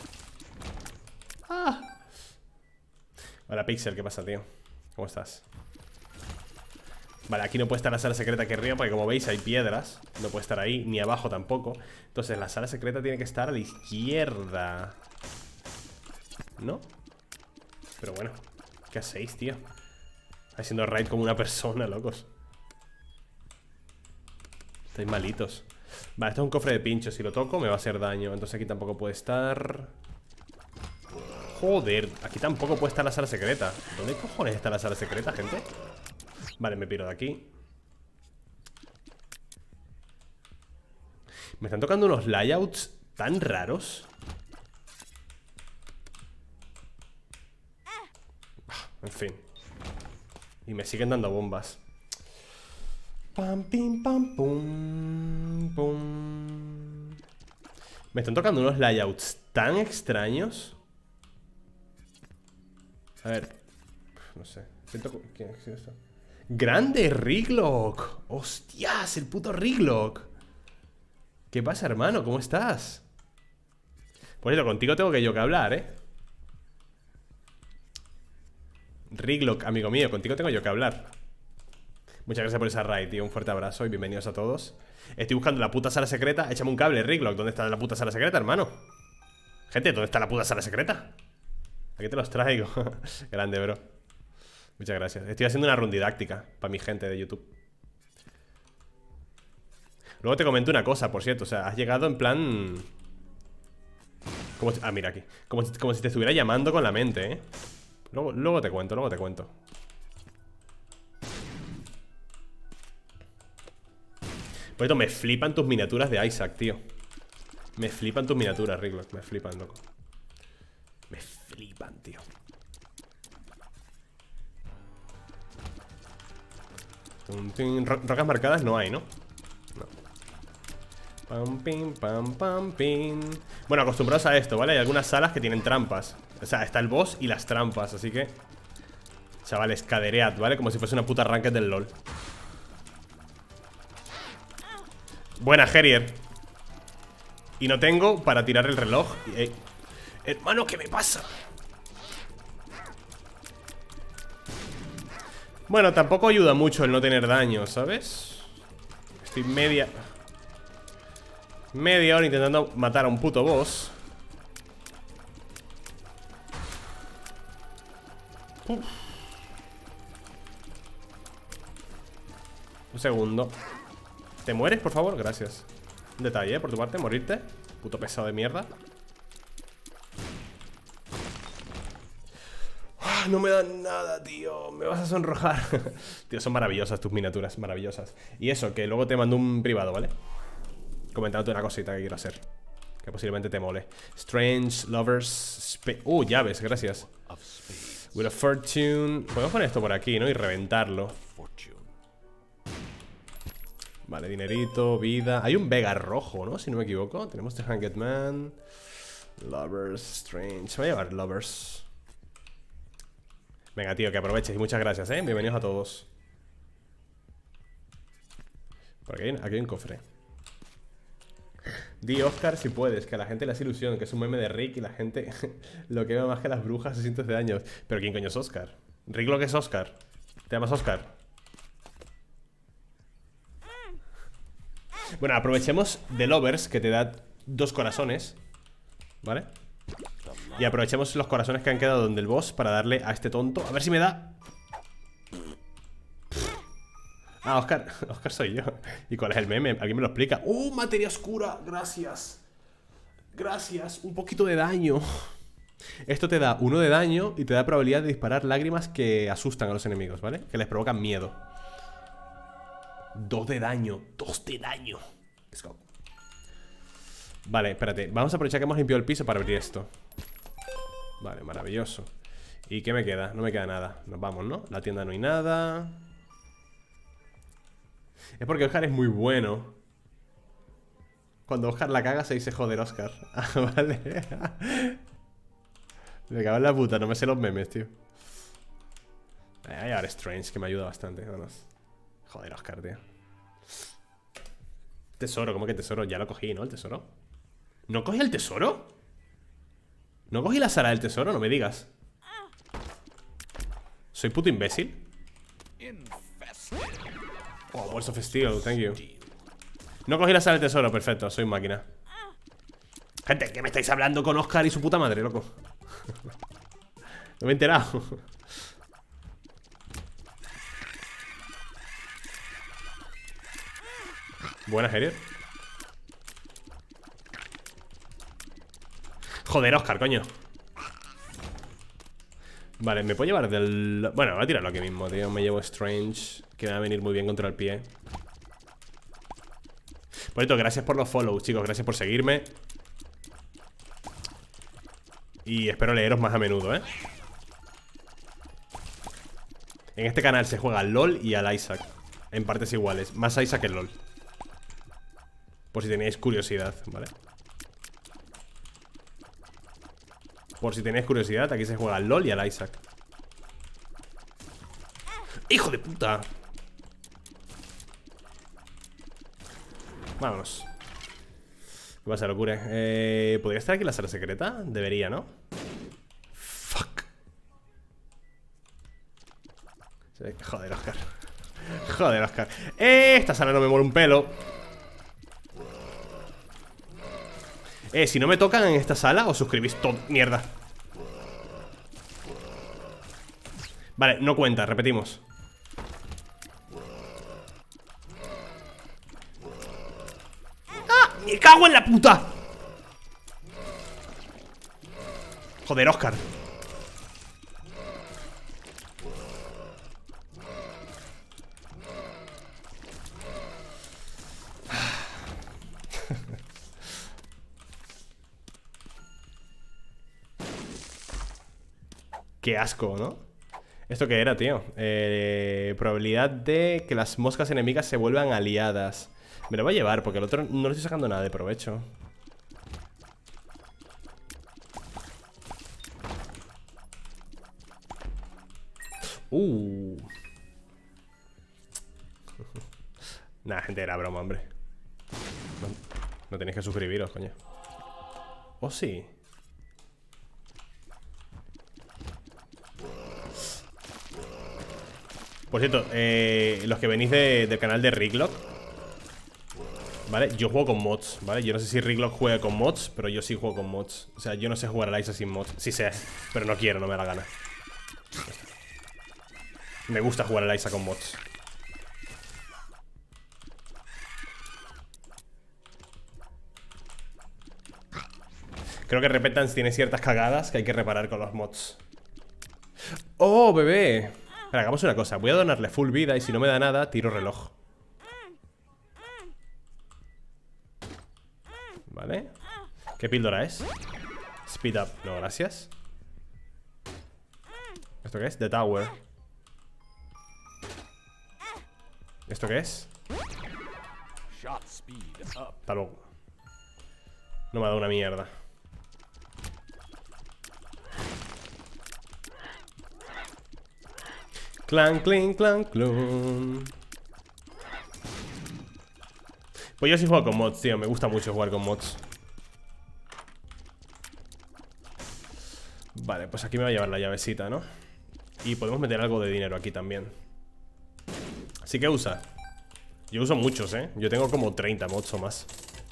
A: Ah. Hola Pixel, ¿qué pasa, tío? ¿Cómo estás? Vale, aquí no puede estar la sala secreta aquí arriba porque como veis hay piedras. No puede estar ahí, ni abajo tampoco. Entonces la sala secreta tiene que estar a la izquierda. ¿No? Pero bueno, ¿qué hacéis, tío? Haciendo raid como una persona, locos. Estáis malitos. Vale, esto es un cofre de pinchos. Si lo toco me va a hacer daño. Entonces aquí tampoco puede estar. Joder, aquí tampoco puede estar la sala secreta. ¿Dónde cojones está la sala secreta, gente? Vale, me piro de aquí. Me están tocando unos layouts tan raros. En fin. Y me siguen dando bombas. Pam, pim, pam, pum, pum. Me están tocando unos layouts tan extraños. A ver. No sé. Siento... ¿Quién ha sido esto? ¡Grande Riglock! ¡Hostias! El puto Riglock. ¿Qué pasa, hermano? ¿Cómo estás? Por eso, contigo tengo que yo que hablar, ¿eh? Riglock, amigo mío, contigo tengo yo que hablar. Muchas gracias por esa raid, tío. Un fuerte abrazo y bienvenidos a todos. Estoy buscando la puta sala secreta. Échame un cable, Riglock. ¿Dónde está la puta sala secreta, hermano? Gente, ¿dónde está la puta sala secreta? Aquí te los traigo. Grande, bro. Muchas gracias. Estoy haciendo una rundidáctica para mi gente de YouTube. Luego te comento una cosa, por cierto. O sea, has llegado en plan... Como si... Ah, mira aquí. Como si, como si te estuviera llamando con la mente, ¿eh? Luego, luego te cuento, luego te cuento. Por esto me flipan tus miniaturas de Isaac, tío. Me flipan tus miniaturas, Riglock. Me flipan, loco. Me flipan, tío. Ro Rocas marcadas no hay, ¿no? No. Pam, pim, pam, pam, pim. Bueno, acostumbrados a esto, ¿vale? Hay algunas salas que tienen trampas. O sea, está el boss y las trampas, así que... Chavales, caderead, ¿vale? Como si fuese una puta ranked del LOL. Buena, Harrier. Y no tengo para tirar el reloj. eh, Hermano, ¿qué me pasa? Bueno, tampoco ayuda mucho el no tener daño, ¿sabes? Estoy media... Media hora intentando matar a un puto boss. Uf. Un segundo. ¿Te mueres, por favor? Gracias. Un detalle, ¿eh? Por tu parte, morirte. Puto pesado de mierda. Ah, no me dan nada, tío. Me vas a sonrojar. Tío, son maravillosas tus miniaturas, maravillosas. Y eso, que luego te mando un privado, ¿vale? Comentándote una cosita que quiero hacer, que posiblemente te mole. Strange Lovers. Uh, llaves, gracias. With a Fortune. Podemos poner esto por aquí, ¿no? Y reventarlo. Vale, dinerito, vida. Hay un Vega rojo, ¿no? Si no me equivoco. Tenemos The Hanged Man. Lovers, Strange. Se va a llevar Lovers. Venga, tío, que aproveches. Y muchas gracias, ¿eh? Bienvenidos a todos. Por aquí, aquí hay un cofre. Di, Oscar, si puedes, que a la gente le hace ilusión, que es un meme de Rick y la gente lo quema más que las brujas a cientos de años. Pero ¿quién coño es Oscar? Rick lo que es Oscar. ¿Te llamas Oscar? Bueno, aprovechemos de Lovers, que te da dos corazones, ¿vale? Y aprovechemos los corazones que han quedado donde el boss para darle a este tonto. A ver si me da... Ah, Oscar, Oscar soy yo. ¿Y cuál es el meme? ¿Alguien me lo explica? ¡Uh, materia oscura! Gracias. Gracias, un poquito de daño. Esto te da uno de daño y te da probabilidad de disparar lágrimas que asustan a los enemigos, ¿vale? Que les provocan miedo. Dos de daño, dos de daño. Let's go. Vale, espérate, vamos a aprovechar que hemos limpiado el piso para abrir esto. Vale, maravilloso. ¿Y qué me queda? No me queda nada. Nos vamos, ¿no? La tienda no hay nada. Es porque Oscar es muy bueno. Cuando Oscar la caga se dice joder Oscar. Ah, vale. Me cago en la puta, no me sé los memes, tío. Hay ahora Strange que me ayuda bastante. Vamos. Joder, Oscar, tío. Tesoro, ¿cómo que tesoro? Ya lo cogí, ¿no? El tesoro. ¿No cogí el tesoro? ¿No cogí la sala del tesoro? No me digas. ¿Soy puto imbécil? Oh, Balls of Steel, thank you. No cogí la sala del tesoro, perfecto, soy máquina. Gente, ¿qué me estáis hablando con Oscar y su puta madre, loco? No me he enterado. Buena, Harrier. Joder, Oscar, coño. Vale, me puedo llevar del... Bueno, voy a tirarlo aquí mismo, tío. Me llevo Strange, que me va a venir muy bien contra el pie. Por cierto, gracias por los follows, chicos. Gracias por seguirme. Y espero leeros más a menudo, ¿eh? En este canal se juega al LOL y al Isaac en partes iguales. Más Isaac que el LOL. Por si tenéis curiosidad, ¿vale? Por si tenéis curiosidad, aquí se juega al LOL y al Isaac. ¡Hijo de puta! Vámonos. ¿Qué pasa, locura? Eh, ¿Podría estar aquí la sala secreta? Debería, ¿no? Fuck. Joder, Oscar. Joder, Oscar. Esta sala no me mola un pelo. Eh, si no me tocan en esta sala, os suscribís todo. Mierda. Vale, no cuenta, repetimos. ¡Ah! ¡Me cago en la puta! Joder, Oscar. Qué asco, ¿no? ¿Esto qué era, tío? Eh, probabilidad de que las moscas enemigas se vuelvan aliadas. Me lo voy a llevar porque el otro no le estoy sacando nada de provecho. Uh. Nah, gente, era broma, hombre. No, no tenéis que suscribiros, coño. ¿O sí? Por cierto, eh, los que venís de, del canal de Riglock, ¿vale? Yo juego con mods, ¿vale? Yo no sé si Riglock juega con mods, pero yo sí juego con mods. O sea, yo no sé jugar a Liza sin mods. Sí sé, pero no quiero, no me da la gana. Me gusta jugar a Liza con mods. Creo que Repentance tiene ciertas cagadas que hay que reparar con los mods. ¡Oh, bebé! Espera, hagamos una cosa. Voy a donarle full vida y si no me da nada, tiro reloj. Vale. ¿Qué píldora es? Speed up. No, gracias. ¿Esto qué es? The Tower. ¿Esto qué es? Hasta luego. No me ha dado una mierda. Clan, clan, clan, clan. Pues yo sí juego con mods, tío. Me gusta mucho jugar con mods. Vale, pues aquí me va a llevar la llavecita, ¿no? Y podemos meter algo de dinero aquí también. Así que usa. Yo uso muchos, ¿eh? Yo tengo como treinta mods o más.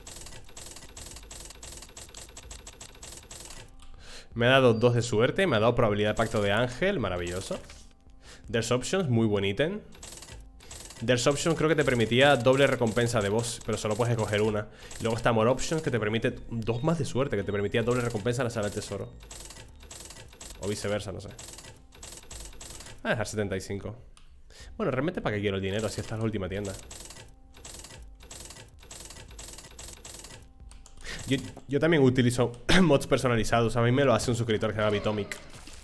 A: Me ha dado dos de suerte. Me ha dado probabilidad de pacto de ángel. Maravilloso. There's Options, muy buen ítem. There's Options creo que te permitía doble recompensa de boss, pero solo puedes escoger una. Y luego está More Options, que te permite dos más de suerte, que te permitía doble recompensa en la sala de tesoro. O viceversa, no sé. Voy a dejar setenta y cinco. Bueno, realmente para qué quiero el dinero si esta es la última tienda. Yo, yo también utilizo mods personalizados. A mí me lo hace un suscriptor que se llama Bitomic.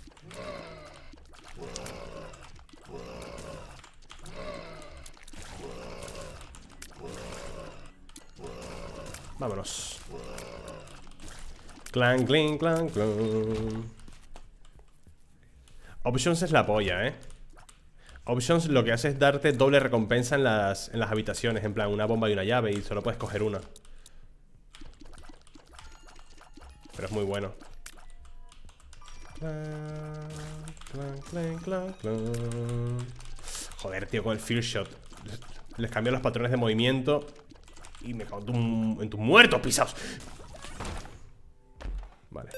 A: Vámonos. Clan, clan, clan, clan. Options es la polla, ¿eh? Options lo que hace es darte doble recompensa en las, en las habitaciones. En plan, una bomba y una llave. Y solo puedes coger una. Pero es muy bueno. Clan, clan, clan, clan. Joder, tío, con el Fear Shot. Les cambio los patrones de movimiento. Y me cago en, tu, en tus muertos pisados. Vale.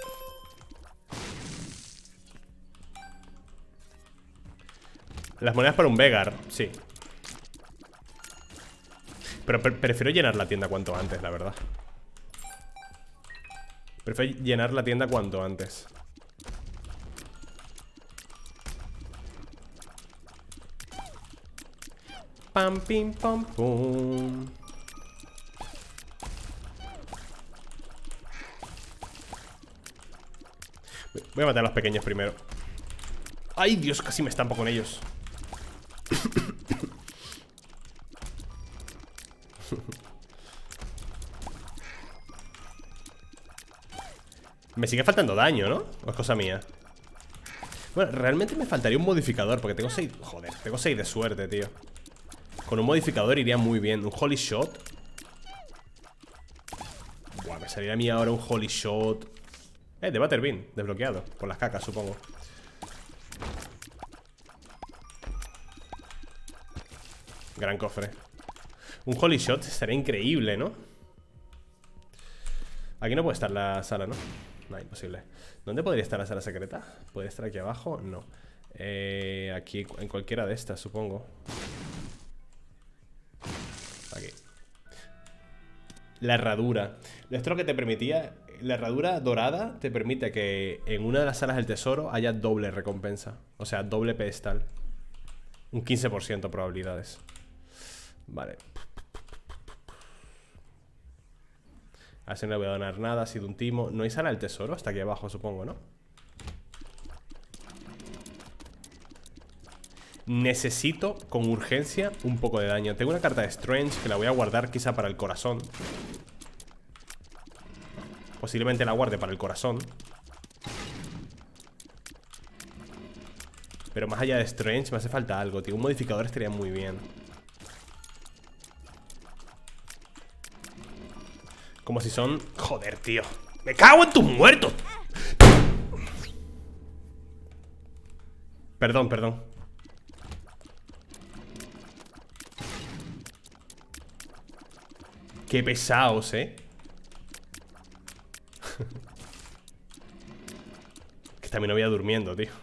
A: Las monedas para un Vegar, sí. Pero pre prefiero llenar la tienda cuanto antes, la verdad. Prefiero llenar la tienda cuanto antes. Pam, pim, pam, pum. Voy a matar a los pequeños primero. Ay, Dios, casi me estampo con ellos. Me sigue faltando daño, ¿no? ¿O es cosa mía? Bueno, realmente me faltaría un modificador, porque tengo seis... Joder, tengo seis de suerte, tío. Con un modificador iría muy bien. Un Holy Shot. Buah, me saliría a mí ahora un Holy Shot. Eh, de Butterbean, desbloqueado. Por las cacas, supongo. Gran cofre. Un Holy Shot estaría increíble, ¿no? Aquí no puede estar la sala, ¿no? No, imposible. ¿Dónde podría estar la sala secreta? ¿Puede estar aquí abajo? No. Eh, aquí, en cualquiera de estas, supongo. Aquí. La herradura. Esto es lo que te permitía. La herradura dorada te permite que en una de las salas del tesoro haya doble recompensa. O sea, doble pedestal. Un quince por ciento probabilidades. Vale. A ese no le voy a donar nada, ha sido un timo. No hay sala del tesoro hasta aquí abajo, supongo, ¿no? Necesito con urgencia un poco de daño. Tengo una carta de Strange que la voy a guardar quizá para el corazón. Posiblemente la guarde para el corazón. Pero más allá de Strange me hace falta algo, tío. Un modificador estaría muy bien. Como si son... Joder, tío. ¡Me cago en tus muertos! Perdón, perdón. Qué pesados, ¿eh? Que está mi novia durmiendo, tío.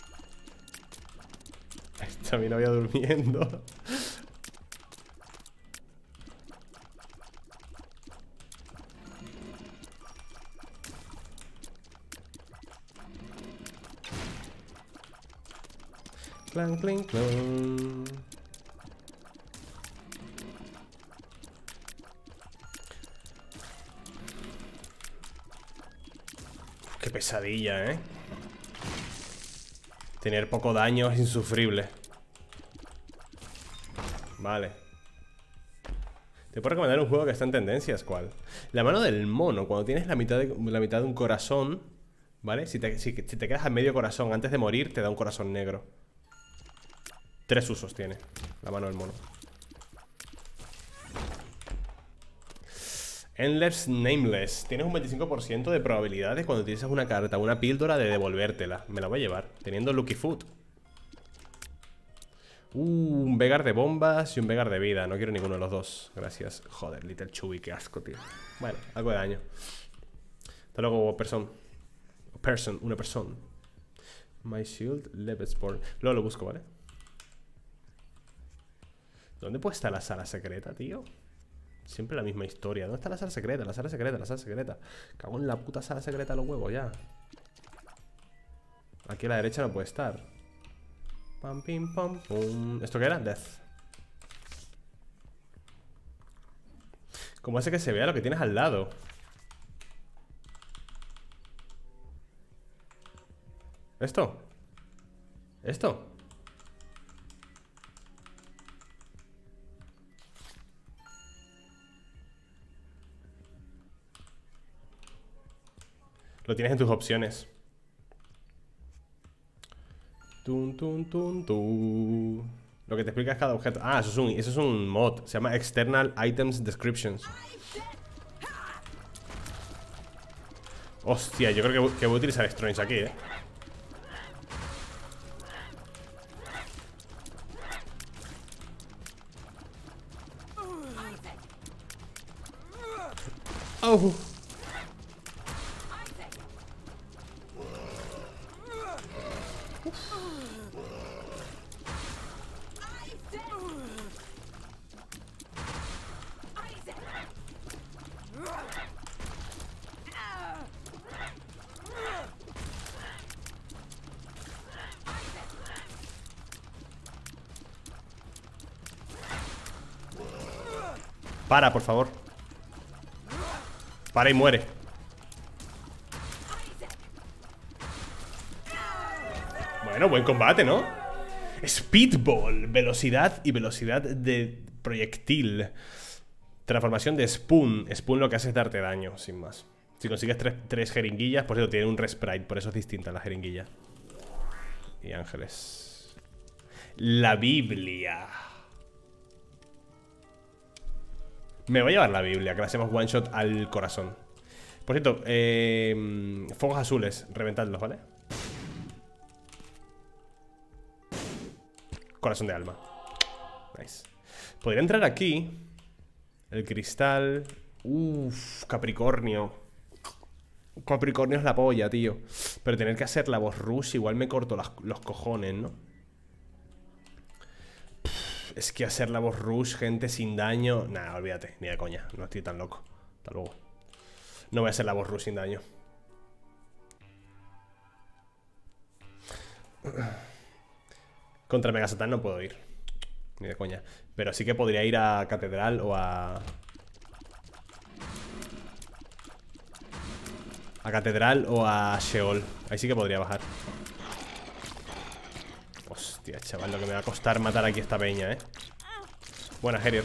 A: Está mi novia durmiendo. Clan, clan, clan. Qué pesadilla, ¿eh? Tener poco daño es insufrible. Vale. Te puedo recomendar un juego que está en tendencias. ¿Cuál? La mano del mono. Cuando tienes la mitad de, la mitad de un corazón, ¿vale? Si te, si, si te quedas a medio corazón antes de morir, te da un corazón negro. Tres usos tiene la mano del mono. Endless Nameless. Tienes un veinticinco por ciento de probabilidades cuando utilizas una carta, una píldora, de devolvértela. Me la voy a llevar, teniendo Lucky Foot. Uh, un Vegar de bombas y un Vegar de vida. No quiero ninguno de los dos, gracias. Joder, Little Chewy, qué asco, tío. Bueno, algo de daño. Hasta luego, person. Person, una persona. My Shield, Levetsport. Luego lo busco, ¿vale? ¿Dónde puede estar la sala secreta, tío? Siempre la misma historia. ¿Dónde está la sala secreta? La sala secreta, la sala secreta. Cago en la puta sala secreta los huevos ya. Aquí a la derecha no puede estar. Pam, pim, pam, pum. ¿Esto qué era? Death. ¿Cómo hace que se vea lo que tienes al lado? ¿Esto? ¿Esto? Lo tienes en tus opciones. Tun, tun, tun, tun. Lo que te explica es cada objeto. Ah, eso es un, eso es un mod. Se llama External Items Descriptions. Hostia, yo creo que voy, que voy a utilizar Strange aquí, eh. Oh. Para, por favor. Para y muere. Bueno, buen combate, ¿no? Speedball, velocidad y velocidad de proyectil. Transformación de Spoon. Spoon lo que hace es darte daño, sin más. Si consigues tres, tres jeringuillas, por eso tiene un resprite. Por eso es distinta la jeringuilla. y ángeles. La Biblia. Me voy a llevar la Biblia, que le hacemos one shot al corazón. Por cierto, eh, fuegos azules, reventadlos, ¿vale? Corazón de alma. Nice. Podría entrar aquí. El cristal. Uff, Capricornio. Capricornio es la polla, tío. Pero tener que hacer la voz rush igual me corto las, los cojones, ¿no? Pff, es que hacer la voz rush, gente sin daño. Nah, olvídate, ni de coña. No estoy tan loco. Hasta luego. No voy a hacer la voz rush sin daño. Contra Mega Satán no puedo ir. Ni de coña. Pero sí que podría ir a Catedral o a... A Catedral o a Sheol. Ahí sí que podría bajar. Hostia, chaval, lo que me va a costar matar aquí esta peña, eh. Buena, Herier.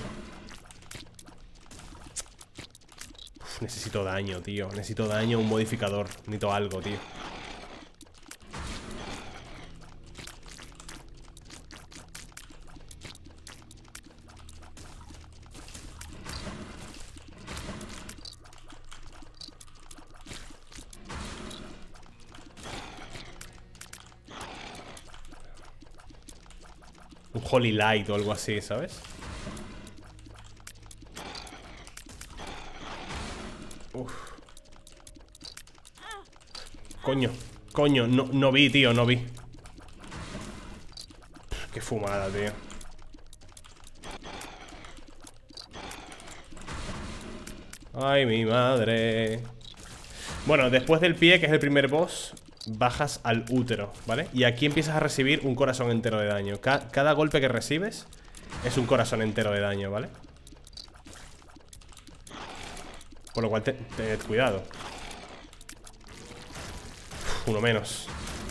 A: Uf, necesito daño, tío. Necesito daño, un modificador. Necesito algo, tío. Un Holy Light o algo así, ¿sabes? Uf. Coño, coño, no, no vi, tío, no vi. Pff, qué fumada, tío. Ay, mi madre. Bueno, después del pie, que es el primer boss, bajas al útero, ¿vale? Y aquí empiezas a recibir un corazón entero de daño. Ca- Cada golpe que recibes es un corazón entero de daño, ¿vale? Por lo cual, te- tened cuidado. Uf, uno menos.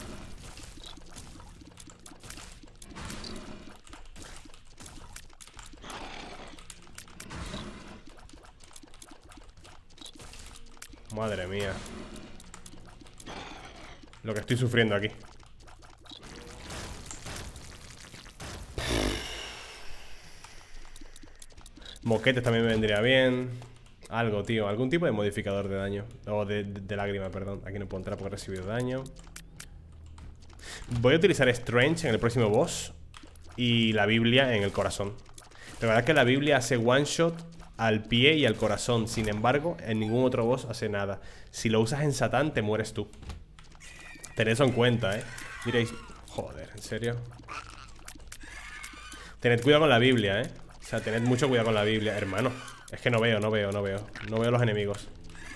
A: Madre mía. Lo que estoy sufriendo aquí. Moquetes también me vendría bien. Algo, tío, algún tipo de modificador de daño. O de, de, de lágrima, perdón. Aquí no puedo entrar porque he recibido daño. Voy a utilizar Strange en el próximo boss y la Biblia en el corazón. La verdad es que la Biblia hace one shot al pie y al corazón. Sin embargo, en ningún otro boss hace nada. Si lo usas en Satán, te mueres tú. Tened eso en cuenta, eh. Diréis, joder, ¿en serio? Tened cuidado con la Biblia, eh. O sea, tened mucho cuidado con la Biblia, hermano. Es que no veo, no veo, no veo. No veo los enemigos.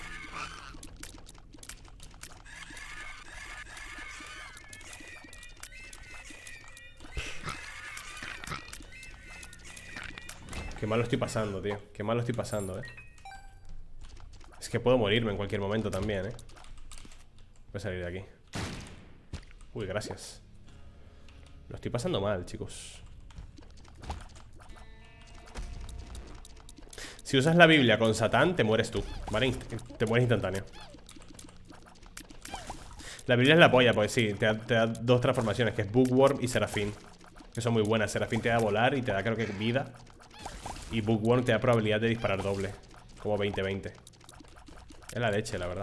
A: Qué mal lo estoy pasando, tío. Qué mal lo estoy pasando, eh. Es que puedo morirme en cualquier momento también, eh. Voy a salir de aquí. Uy, gracias. Lo estoy pasando mal, chicos. Si usas la Biblia con Satán, te mueres tú, ¿vale? Te mueres instantáneo. La Biblia es la polla, pues sí. Te da, te da dos transformaciones, que es Bookworm y Serafín, que son muy buenas. Serafín te da volar y te da, creo que, vida. Y Bookworm te da probabilidad de disparar doble, como veinte veinte. Es la leche, la verdad.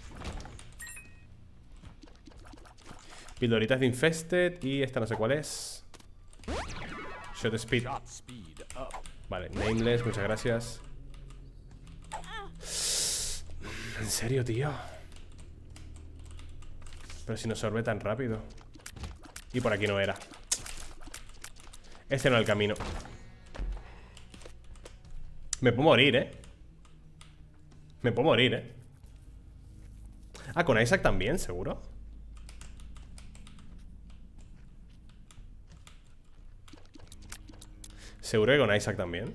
A: Pildoritas de Infested. Y esta no sé cuál es. Shot Speed. Vale, Nameless, muchas gracias. ¿En serio, tío? Pero si no sorbe tan rápido. Y por aquí no era. Este no es el camino. Me puedo morir, ¿eh? Me puedo morir, ¿eh? Ah, con Isaac también, ¿seguro? ¿Seguro que con Isaac también?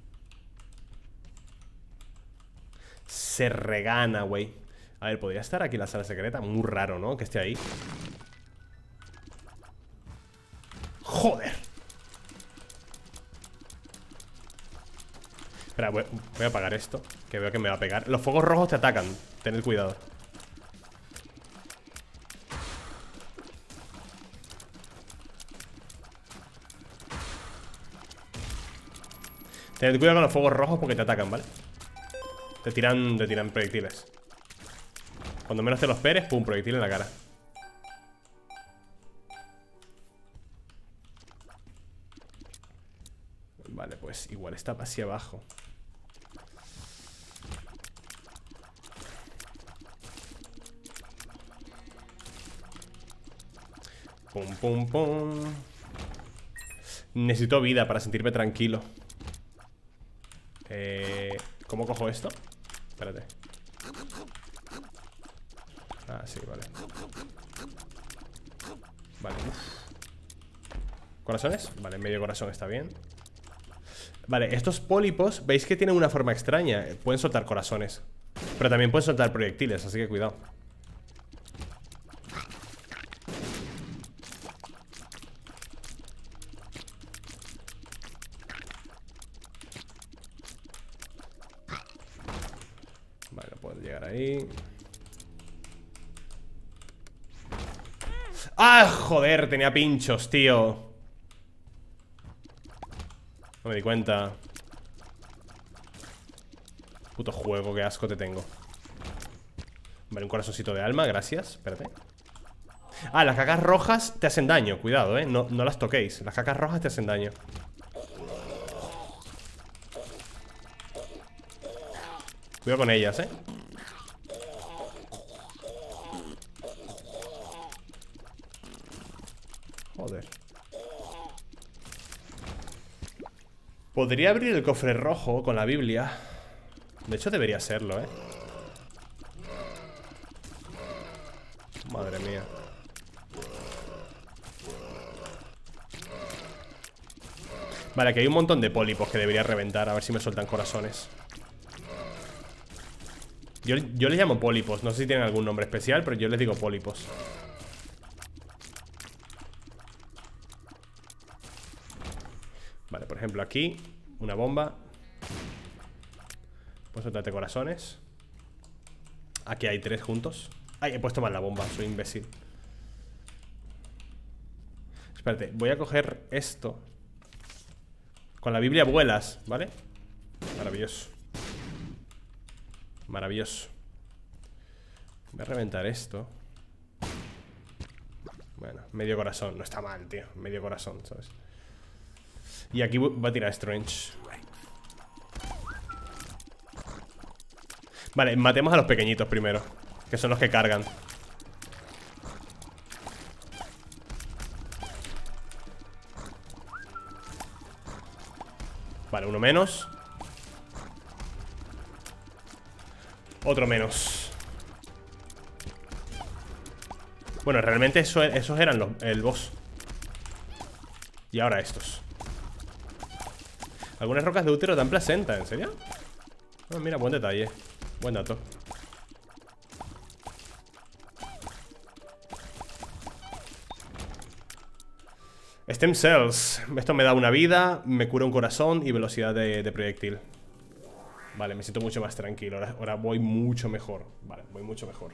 A: Se regana, güey. A ver, podría estar aquí la sala secreta. Muy raro, ¿no? Que esté ahí. ¡Joder! Espera, voy, voy a apagar esto, que veo que me va a pegar. Los fuegos rojos te atacan. Tened cuidado. Tened cuidado con los fuegos rojos porque te atacan, ¿vale? Te tiran, te tiran proyectiles. Cuando menos te lo esperes, pum, proyectil en la cara. Vale, pues igual está hacia abajo. Pum, pum, pum. Necesito vida para sentirme tranquilo. Eh, ¿Cómo cojo esto? Espérate. Ah, sí, vale. Vale, uf. ¿Corazones? Vale, medio corazón está bien. Vale, estos pólipos, veis que tienen una forma extraña. Pueden soltar corazones, pero también pueden soltar proyectiles, así que cuidado. Vale, no puedo llegar ahí. ¡Ah, joder! Tenía pinchos, tío. No me di cuenta. Puto juego, qué asco te tengo. Vale, un corazoncito de alma, gracias. Espérate. Ah, las cacas rojas te hacen daño, cuidado, eh. No, no las toquéis. Las cacas rojas te hacen daño. Cuidado con ellas, eh. Joder. Podría abrir el cofre rojo con la Biblia. De hecho debería serlo, eh. Madre mía. Vale, aquí hay un montón de pólipos que debería reventar. A ver si me sueltan corazones. Yo, yo les llamo pólipos. No sé si tienen algún nombre especial, pero yo les digo pólipos. Vale, por ejemplo aquí una bomba. Puedo soltarte corazones. Aquí hay tres juntos. Ay, he puesto mal la bomba, soy imbécil. Espérate, voy a coger esto. Con la Biblia vuelas, ¿vale? Maravilloso. Maravilloso. Voy a reventar esto. Bueno, medio corazón, no está mal, tío. Medio corazón, ¿sabes? Y aquí va a tirar Strange. Vale, matemos a los pequeñitos primero, que son los que cargan. Vale, uno menos. Otro menos. Bueno, realmente eso, esos eran los, el boss. Y ahora estos. Algunas rocas de útero dan placenta, ¿en serio? Oh, mira, buen detalle. Buen dato. Stem cells. Esto me da una vida, me cura un corazón y velocidad de, de proyectil. Vale, me siento mucho más tranquilo. Ahora, ahora voy mucho mejor. Vale, voy mucho mejor.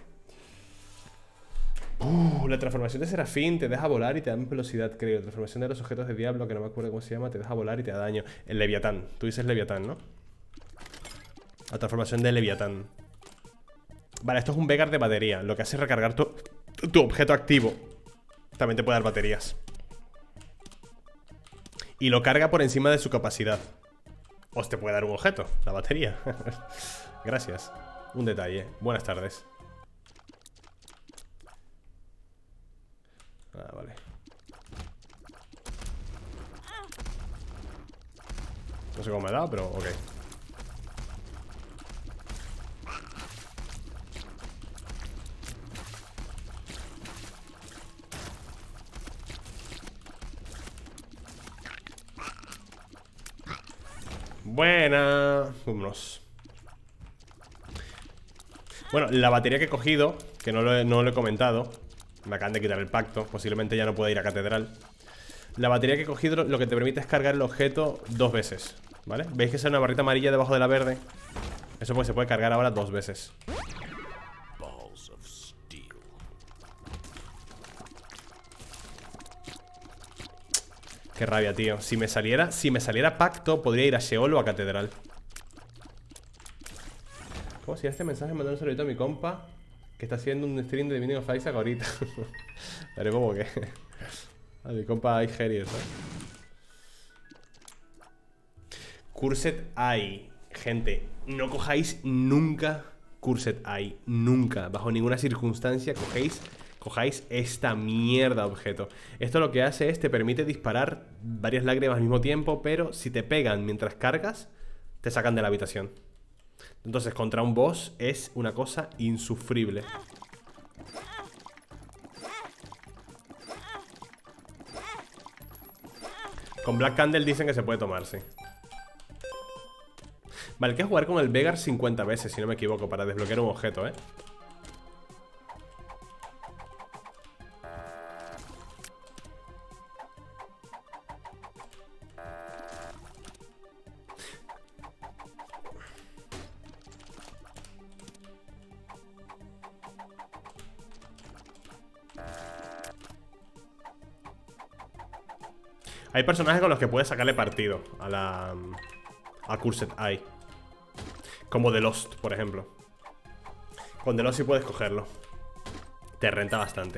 A: Uh, la transformación de Serafín te deja volar y te da velocidad, creo. La transformación de los objetos de Diablo, que no me acuerdo cómo se llama, te deja volar y te da daño. El Leviatán. Tú dices Leviatán, ¿no? La transformación de Leviatán. Vale, esto es un Vegar de batería. Lo que hace es recargar tu, tu objeto activo. También te puede dar baterías. Y lo carga por encima de su capacidad. Os te puede dar un objeto, la batería. Gracias. Un detalle. Buenas tardes. Ah, vale. No sé cómo me ha dado, pero ok. Buena. Vámonos. Bueno, la batería que he cogido, que no lo he, no lo he comentado. Me acaban de quitar el pacto. Posiblemente ya no pueda ir a catedral. La batería que he cogido lo que te permite es cargar el objeto dos veces, ¿vale? ¿Veis que sale una barrita amarilla debajo de la verde? Eso pues se puede cargar ahora dos veces.
B: Balls of steel.
A: Qué rabia, tío. Si me saliera, si me saliera pacto, podría ir a Sheol o a Catedral. ¿Cómo si este mensaje mandó un saludito a mi compa que está haciendo un stream de Binding of Isaac ahorita? Pero como que... a mi compa Igerius, ¿eh? Cursed Eye. Gente, no cojáis nunca Cursed Eye. Nunca, bajo ninguna circunstancia cogéis, cojáis esta mierda de objeto. Esto lo que hace es te permite disparar varias lágrimas al mismo tiempo, pero si te pegan mientras cargas, te sacan de la habitación. Entonces contra un boss es una cosa insufrible. Con Black Candle dicen que se puede tomar, sí. Vale, hay que jugar con el Vegar cincuenta veces, si no me equivoco, para desbloquear un objeto, ¿eh? Hay personajes con los que puedes sacarle partido a la... a Cursed Eye. Como The Lost, por ejemplo. Con The Lost sí puedes cogerlo. Te renta bastante.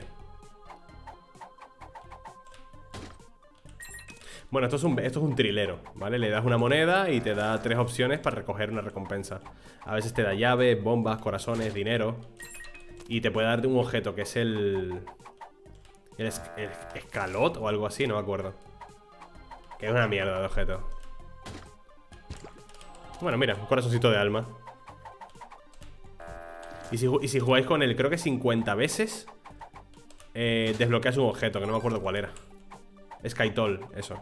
A: Bueno, esto es un, esto es un trilero, ¿vale? Le das una moneda y te da tres opciones para recoger una recompensa. A veces te da llaves, bombas, corazones, dinero. Y te puede dar un objeto que es el... El, es, el escalot o algo así, no me acuerdo. Que es una mierda de objeto. Bueno, mira, un corazoncito de alma. Y si, y si jugáis con él, creo que cincuenta veces, eh, desbloqueas un objeto, que no me acuerdo cuál era. Skytol, eso.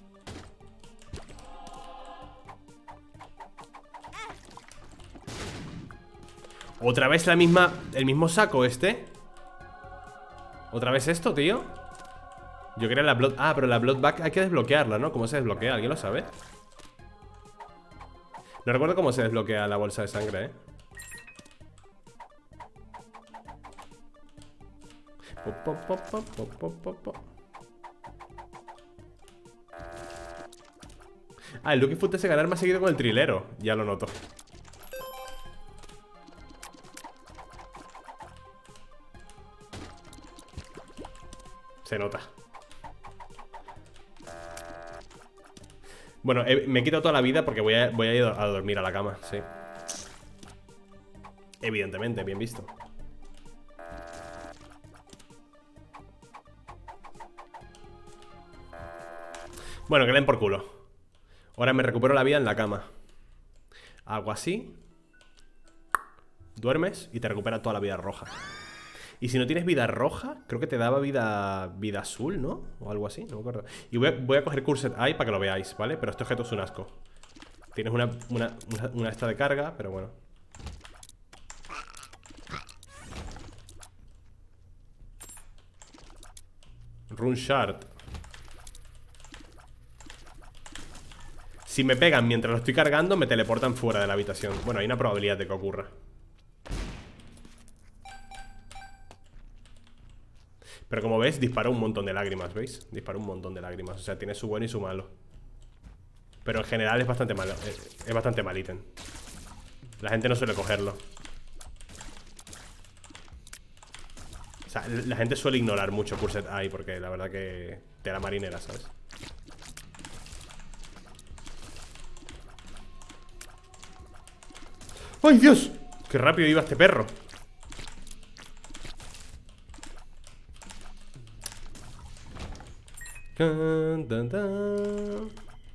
A: Otra vez la misma, el mismo saco este. Otra vez esto, tío. Yo quería la Blood... Ah, pero la Bloodback hay que desbloquearla, ¿no? ¿Cómo se desbloquea? ¿Alguien lo sabe? No recuerdo cómo se desbloquea la bolsa de sangre, ¿eh? Pop, pop, pop, pop, pop, pop, pop. Ah, el Lucky Foot ese ganar más seguido con el trilero. Ya lo noto. Se nota. Bueno, he, me he quitado toda la vida porque voy a, voy a ir a dormir a la cama, sí. Evidentemente, bien visto. Bueno, que le den por culo. Ahora me recupero la vida en la cama. Hago así. Duermes y te recupera toda la vida roja. Y si no tienes vida roja, creo que te daba vida vida azul, ¿no? O algo así, no me acuerdo. Y voy a, voy a coger Cursed Eye para que lo veáis, ¿vale? Pero este objeto es un asco. Tienes una, una, una, una esta de carga, pero bueno. Rune Shard. Si me pegan mientras lo estoy cargando, me teleportan fuera de la habitación. Bueno, hay una probabilidad de que ocurra. Pero como ves, dispara un montón de lágrimas, ¿veis? Dispara un montón de lágrimas, o sea, tiene su bueno y su malo. Pero en general es bastante malo, es, es bastante mal ítem. La gente no suele cogerlo. O sea, la gente suele ignorar mucho Cursed Eye porque la verdad que te da marinera, ¿sabes? ¡Ay, Dios! ¡Qué rápido iba este perro! Dun, dun, dun.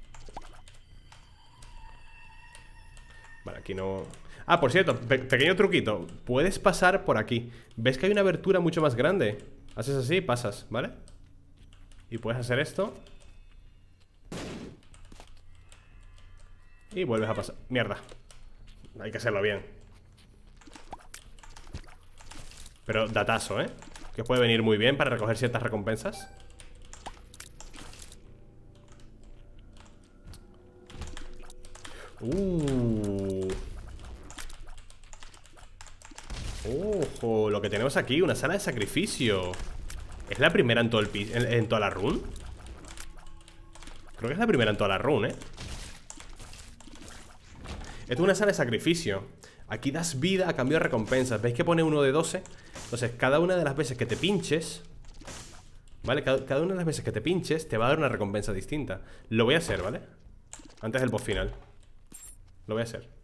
A: Vale, aquí no... Ah, por cierto, pe pequeño truquito. Puedes pasar por aquí. ¿Ves que hay una abertura mucho más grande? Haces así, pasas, ¿vale? Y puedes hacer esto. Y vuelves a pasar. Mierda. Hay que hacerlo bien. Pero datazo, ¿eh? Que puede venir muy bien para recoger ciertas recompensas. Uh. Ojo, lo que tenemos aquí, una sala de sacrificio. ¿Es la primera en todo el piso, en, en toda la run? Creo que es la primera en toda la run, ¿eh? Esto es una sala de sacrificio. Aquí das vida a cambio de recompensas. ¿Veis que pone uno de doce? Entonces, cada una de las veces que te pinches, ¿vale? Cada, cada una de las veces que te pinches te va a dar una recompensa distinta. Lo voy a hacer, ¿vale? Antes del boss final. Lo voy a hacer.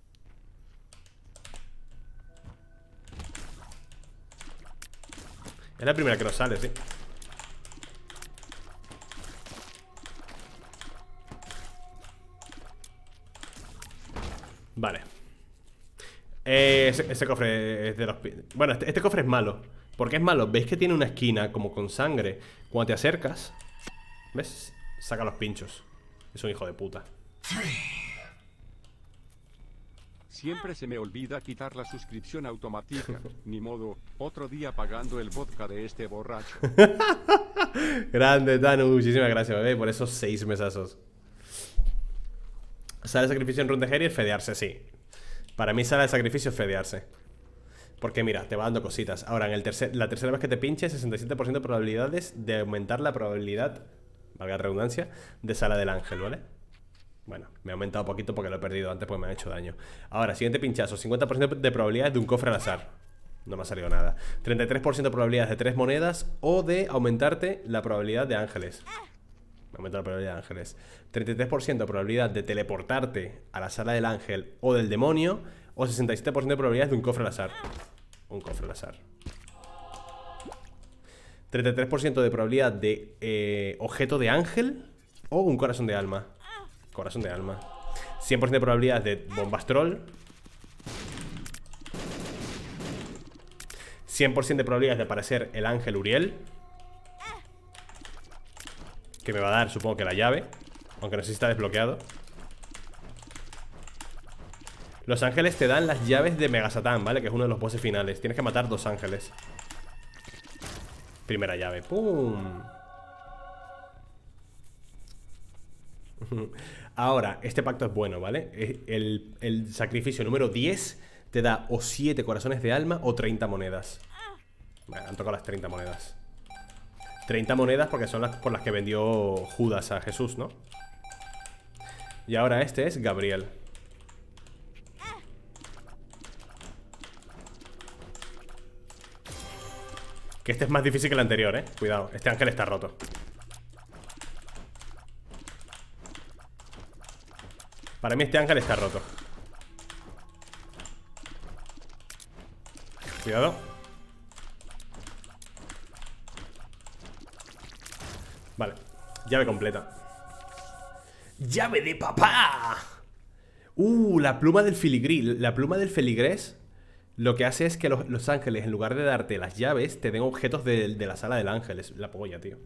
A: Es la primera que nos sale, sí. Vale. eh, ese, ese cofre es de los... Bueno, este, este cofre es malo. ¿Por qué es malo? ¿Veis que tiene una esquina como con sangre? Cuando te acercas, ¿ves? Saca los pinchos. Es un hijo de puta.
C: Siempre se me olvida quitar la suscripción automática. Ni modo, otro día pagando el vodka de este borracho.
A: Grande, Tanu. Muchísimas gracias, bebé, por esos seis mesazos. Sala de sacrificio en run de Harry es fedearse, sí. Para mí sala de sacrificio es fedearse. Porque mira, te va dando cositas. Ahora, en el tercer, la tercera vez que te pinches, sesenta y siete por ciento de probabilidades de aumentar la probabilidad, valga la redundancia, de sala del ángel, ¿vale? Bueno, me ha aumentado un poquito porque lo he perdido antes porque me ha hecho daño. Ahora, siguiente pinchazo, cincuenta por ciento de probabilidades de un cofre al azar. No me ha salido nada. treinta y tres por ciento de probabilidades de tres monedas o de aumentarte la probabilidad de ángeles. Me aumenta la probabilidad de ángeles. treinta y tres por ciento de probabilidad de teleportarte a la sala del ángel o del demonio. O sesenta y siete por ciento de probabilidades de un cofre al azar. Un cofre al azar. treinta y tres por ciento de probabilidad de eh, objeto de ángel o un corazón de alma. Corazón de alma. cien por ciento de probabilidades de bombastrol. cien por ciento de probabilidades de aparecer el ángel Uriel, que me va a dar, supongo que la llave, aunque no sé si está desbloqueado. Los ángeles te dan las llaves de Mega Satán, ¿vale? Que es uno de los bosses finales. Tienes que matar dos ángeles. Primera llave. ¡Pum! Ahora, este pacto es bueno, ¿vale? El, el sacrificio número diez te da o siete corazones de alma o treinta monedas. Vale, han tocado las treinta monedas. treinta monedas porque son las por las que vendió Judas a Jesús, ¿no? Y ahora este es Gabriel. Que este es más difícil que el anterior, ¿eh? Cuidado, este ángel está roto. Para mí este ángel está roto. Cuidado. Vale, llave completa. ¡Llave de papá! Uh, la pluma del filigrí. La pluma del feligrés lo que hace es que los, los ángeles, en lugar de darte las llaves, te den objetos de, de la sala del ángel. Es la polla, tío.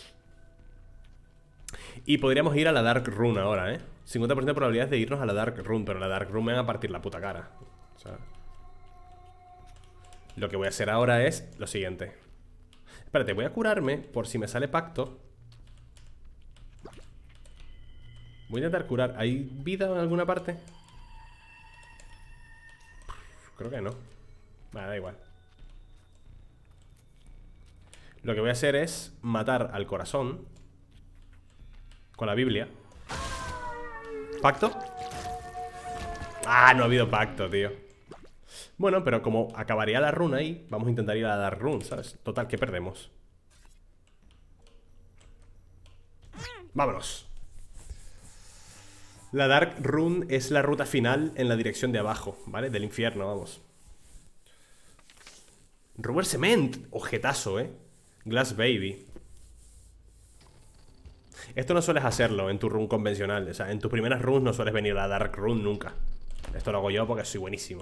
A: Y podríamos ir a la Dark Rune ahora, ¿eh? cincuenta por ciento de probabilidades de irnos a la Dark Rune. Pero la Dark Rune me van a partir la puta cara. O sea, lo que voy a hacer ahora es lo siguiente. Espérate, voy a curarme por si me sale pacto. Voy a intentar curar. ¿Hay vida en alguna parte? Creo que no. Vale, da igual. Lo que voy a hacer es matar al corazón con la Biblia. ¿Pacto? Ah, no ha habido pacto, tío. Bueno, pero como acabaría la run ahí, vamos a intentar ir a la Dark Rune, ¿sabes? Total, que perdemos. Vámonos. La Dark Rune es la ruta final en la dirección de abajo, ¿vale? Del infierno, vamos. Rubber Cement. Ojetazo, ¿eh? Glass Baby. Esto no sueles hacerlo en tu run convencional. O sea, en tus primeras runs no sueles venir a la Dark Rune nunca. Esto lo hago yo porque soy buenísimo.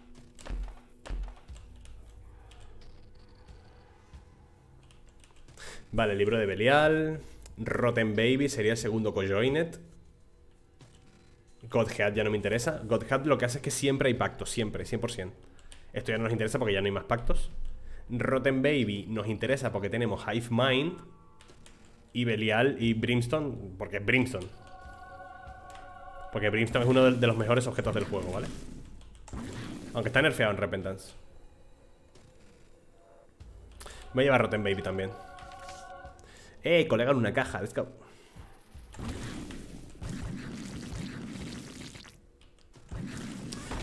A: Vale, libro de Belial. Rotten Baby sería el segundo Cojoinet. Godhead ya no me interesa. Godhead lo que hace es que siempre hay pactos. Siempre, cien por ciento. Esto ya no nos interesa porque ya no hay más pactos. Rotten Baby nos interesa porque tenemos Hive Mind. Y Belial y Brimstone. Porque es Brimstone. Porque Brimstone es uno de los mejores objetos del juego, ¿vale? Aunque está nerfeado en Repentance. Me lleva Rotten Baby también. Eh, colega, en una caja. Let's go.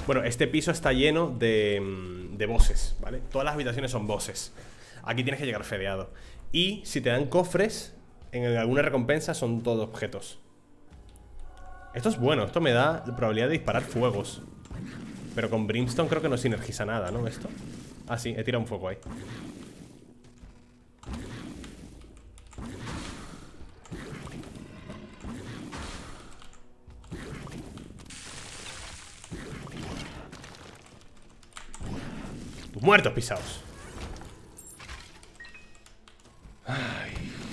A: Bueno, este piso está lleno de, de bosses, ¿vale? Todas las habitaciones son bosses. Aquí tienes que llegar fedeado. Y si te dan cofres, en alguna recompensa son todos objetos. Esto es bueno, esto me da la probabilidad de disparar fuegos. Pero con Brimstone creo que no sinergiza nada, ¿no? Esto. Ah, sí, he tirado un fuego ahí. Muertos pisados. Ay.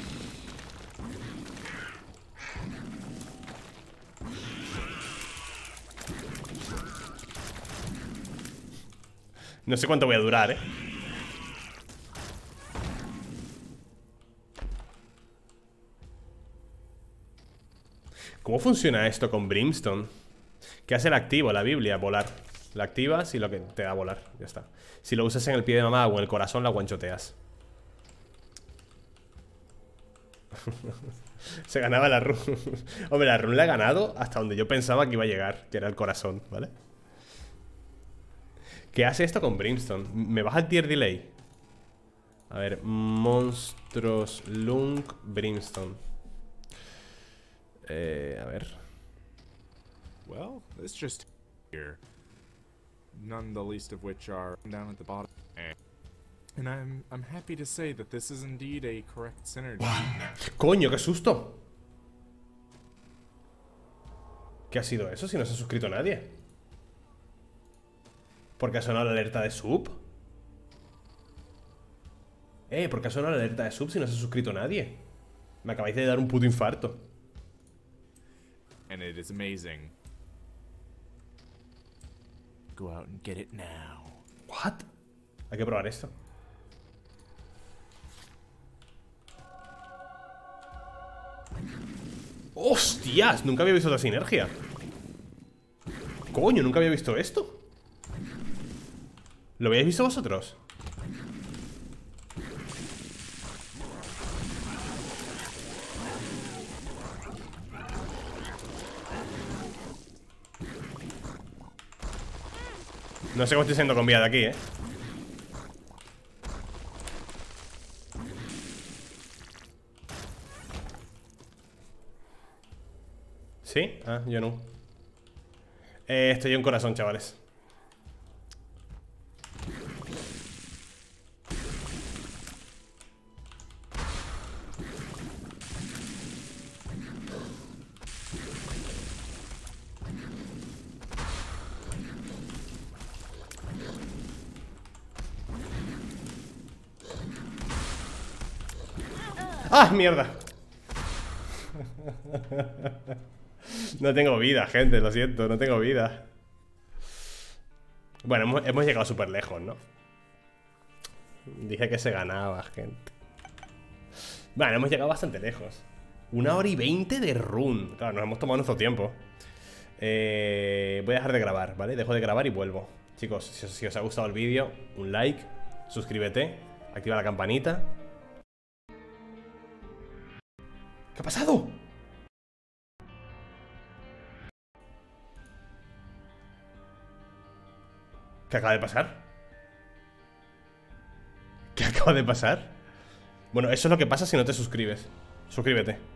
A: No sé cuánto voy a durar, eh. ¿Cómo funciona esto con Brimstone? ¿Qué hace el activo? La Biblia, volar. La activas y lo que te da a volar, ya está. Si lo usas en el pie de mamá o en el corazón, la guanchoteas. Se ganaba la run. Hombre, la run la he ganado hasta donde yo pensaba que iba a llegar, que era el corazón, ¿vale? ¿Qué hace esto con Brimstone? ¿Me baja el tier delay? A ver, monstruos, Lunk, Brimstone. Eh, a ver.
D: Well, it's just here. None the least of which are down at the bottom. And I'm I'm happy to say that this is indeed a correct synergy.
A: ¡Coño, qué susto! ¿Qué ha sido eso si no se ha suscrito nadie? ¿Por qué ha sonado la alerta de sub? Eh, ¿por qué ha sonado la alerta de sub si no se ha suscrito nadie? Me acabáis de dar un puto infarto.
D: And it is amazing. Go out and get it now.
A: ¿What? Hay que probar esto. ¡Hostias! Nunca había visto otra sinergia. Coño, nunca había visto esto. ¿Lo habéis visto vosotros? No sé cómo estoy siendo con vida de aquí, eh. ¿Sí? Ah, yo no. eh, Estoy en corazón, chavales. ¡Ah, mierda! No tengo vida, gente, lo siento, no tengo vida. Bueno, hemos, hemos llegado súper lejos, ¿no? Dije que se ganaba, gente. Bueno, hemos llegado bastante lejos. Una hora y veinte de run. Claro, nos hemos tomado nuestro tiempo. eh, Voy a dejar de grabar, ¿vale? Dejo de grabar y vuelvo. Chicos, si os, si os ha gustado el vídeo, un like, suscríbete, activa la campanita. ¿Qué ha pasado? ¿Qué acaba de pasar? ¿Qué acaba de pasar? Bueno, eso es lo que pasa si no te suscribes. Suscríbete.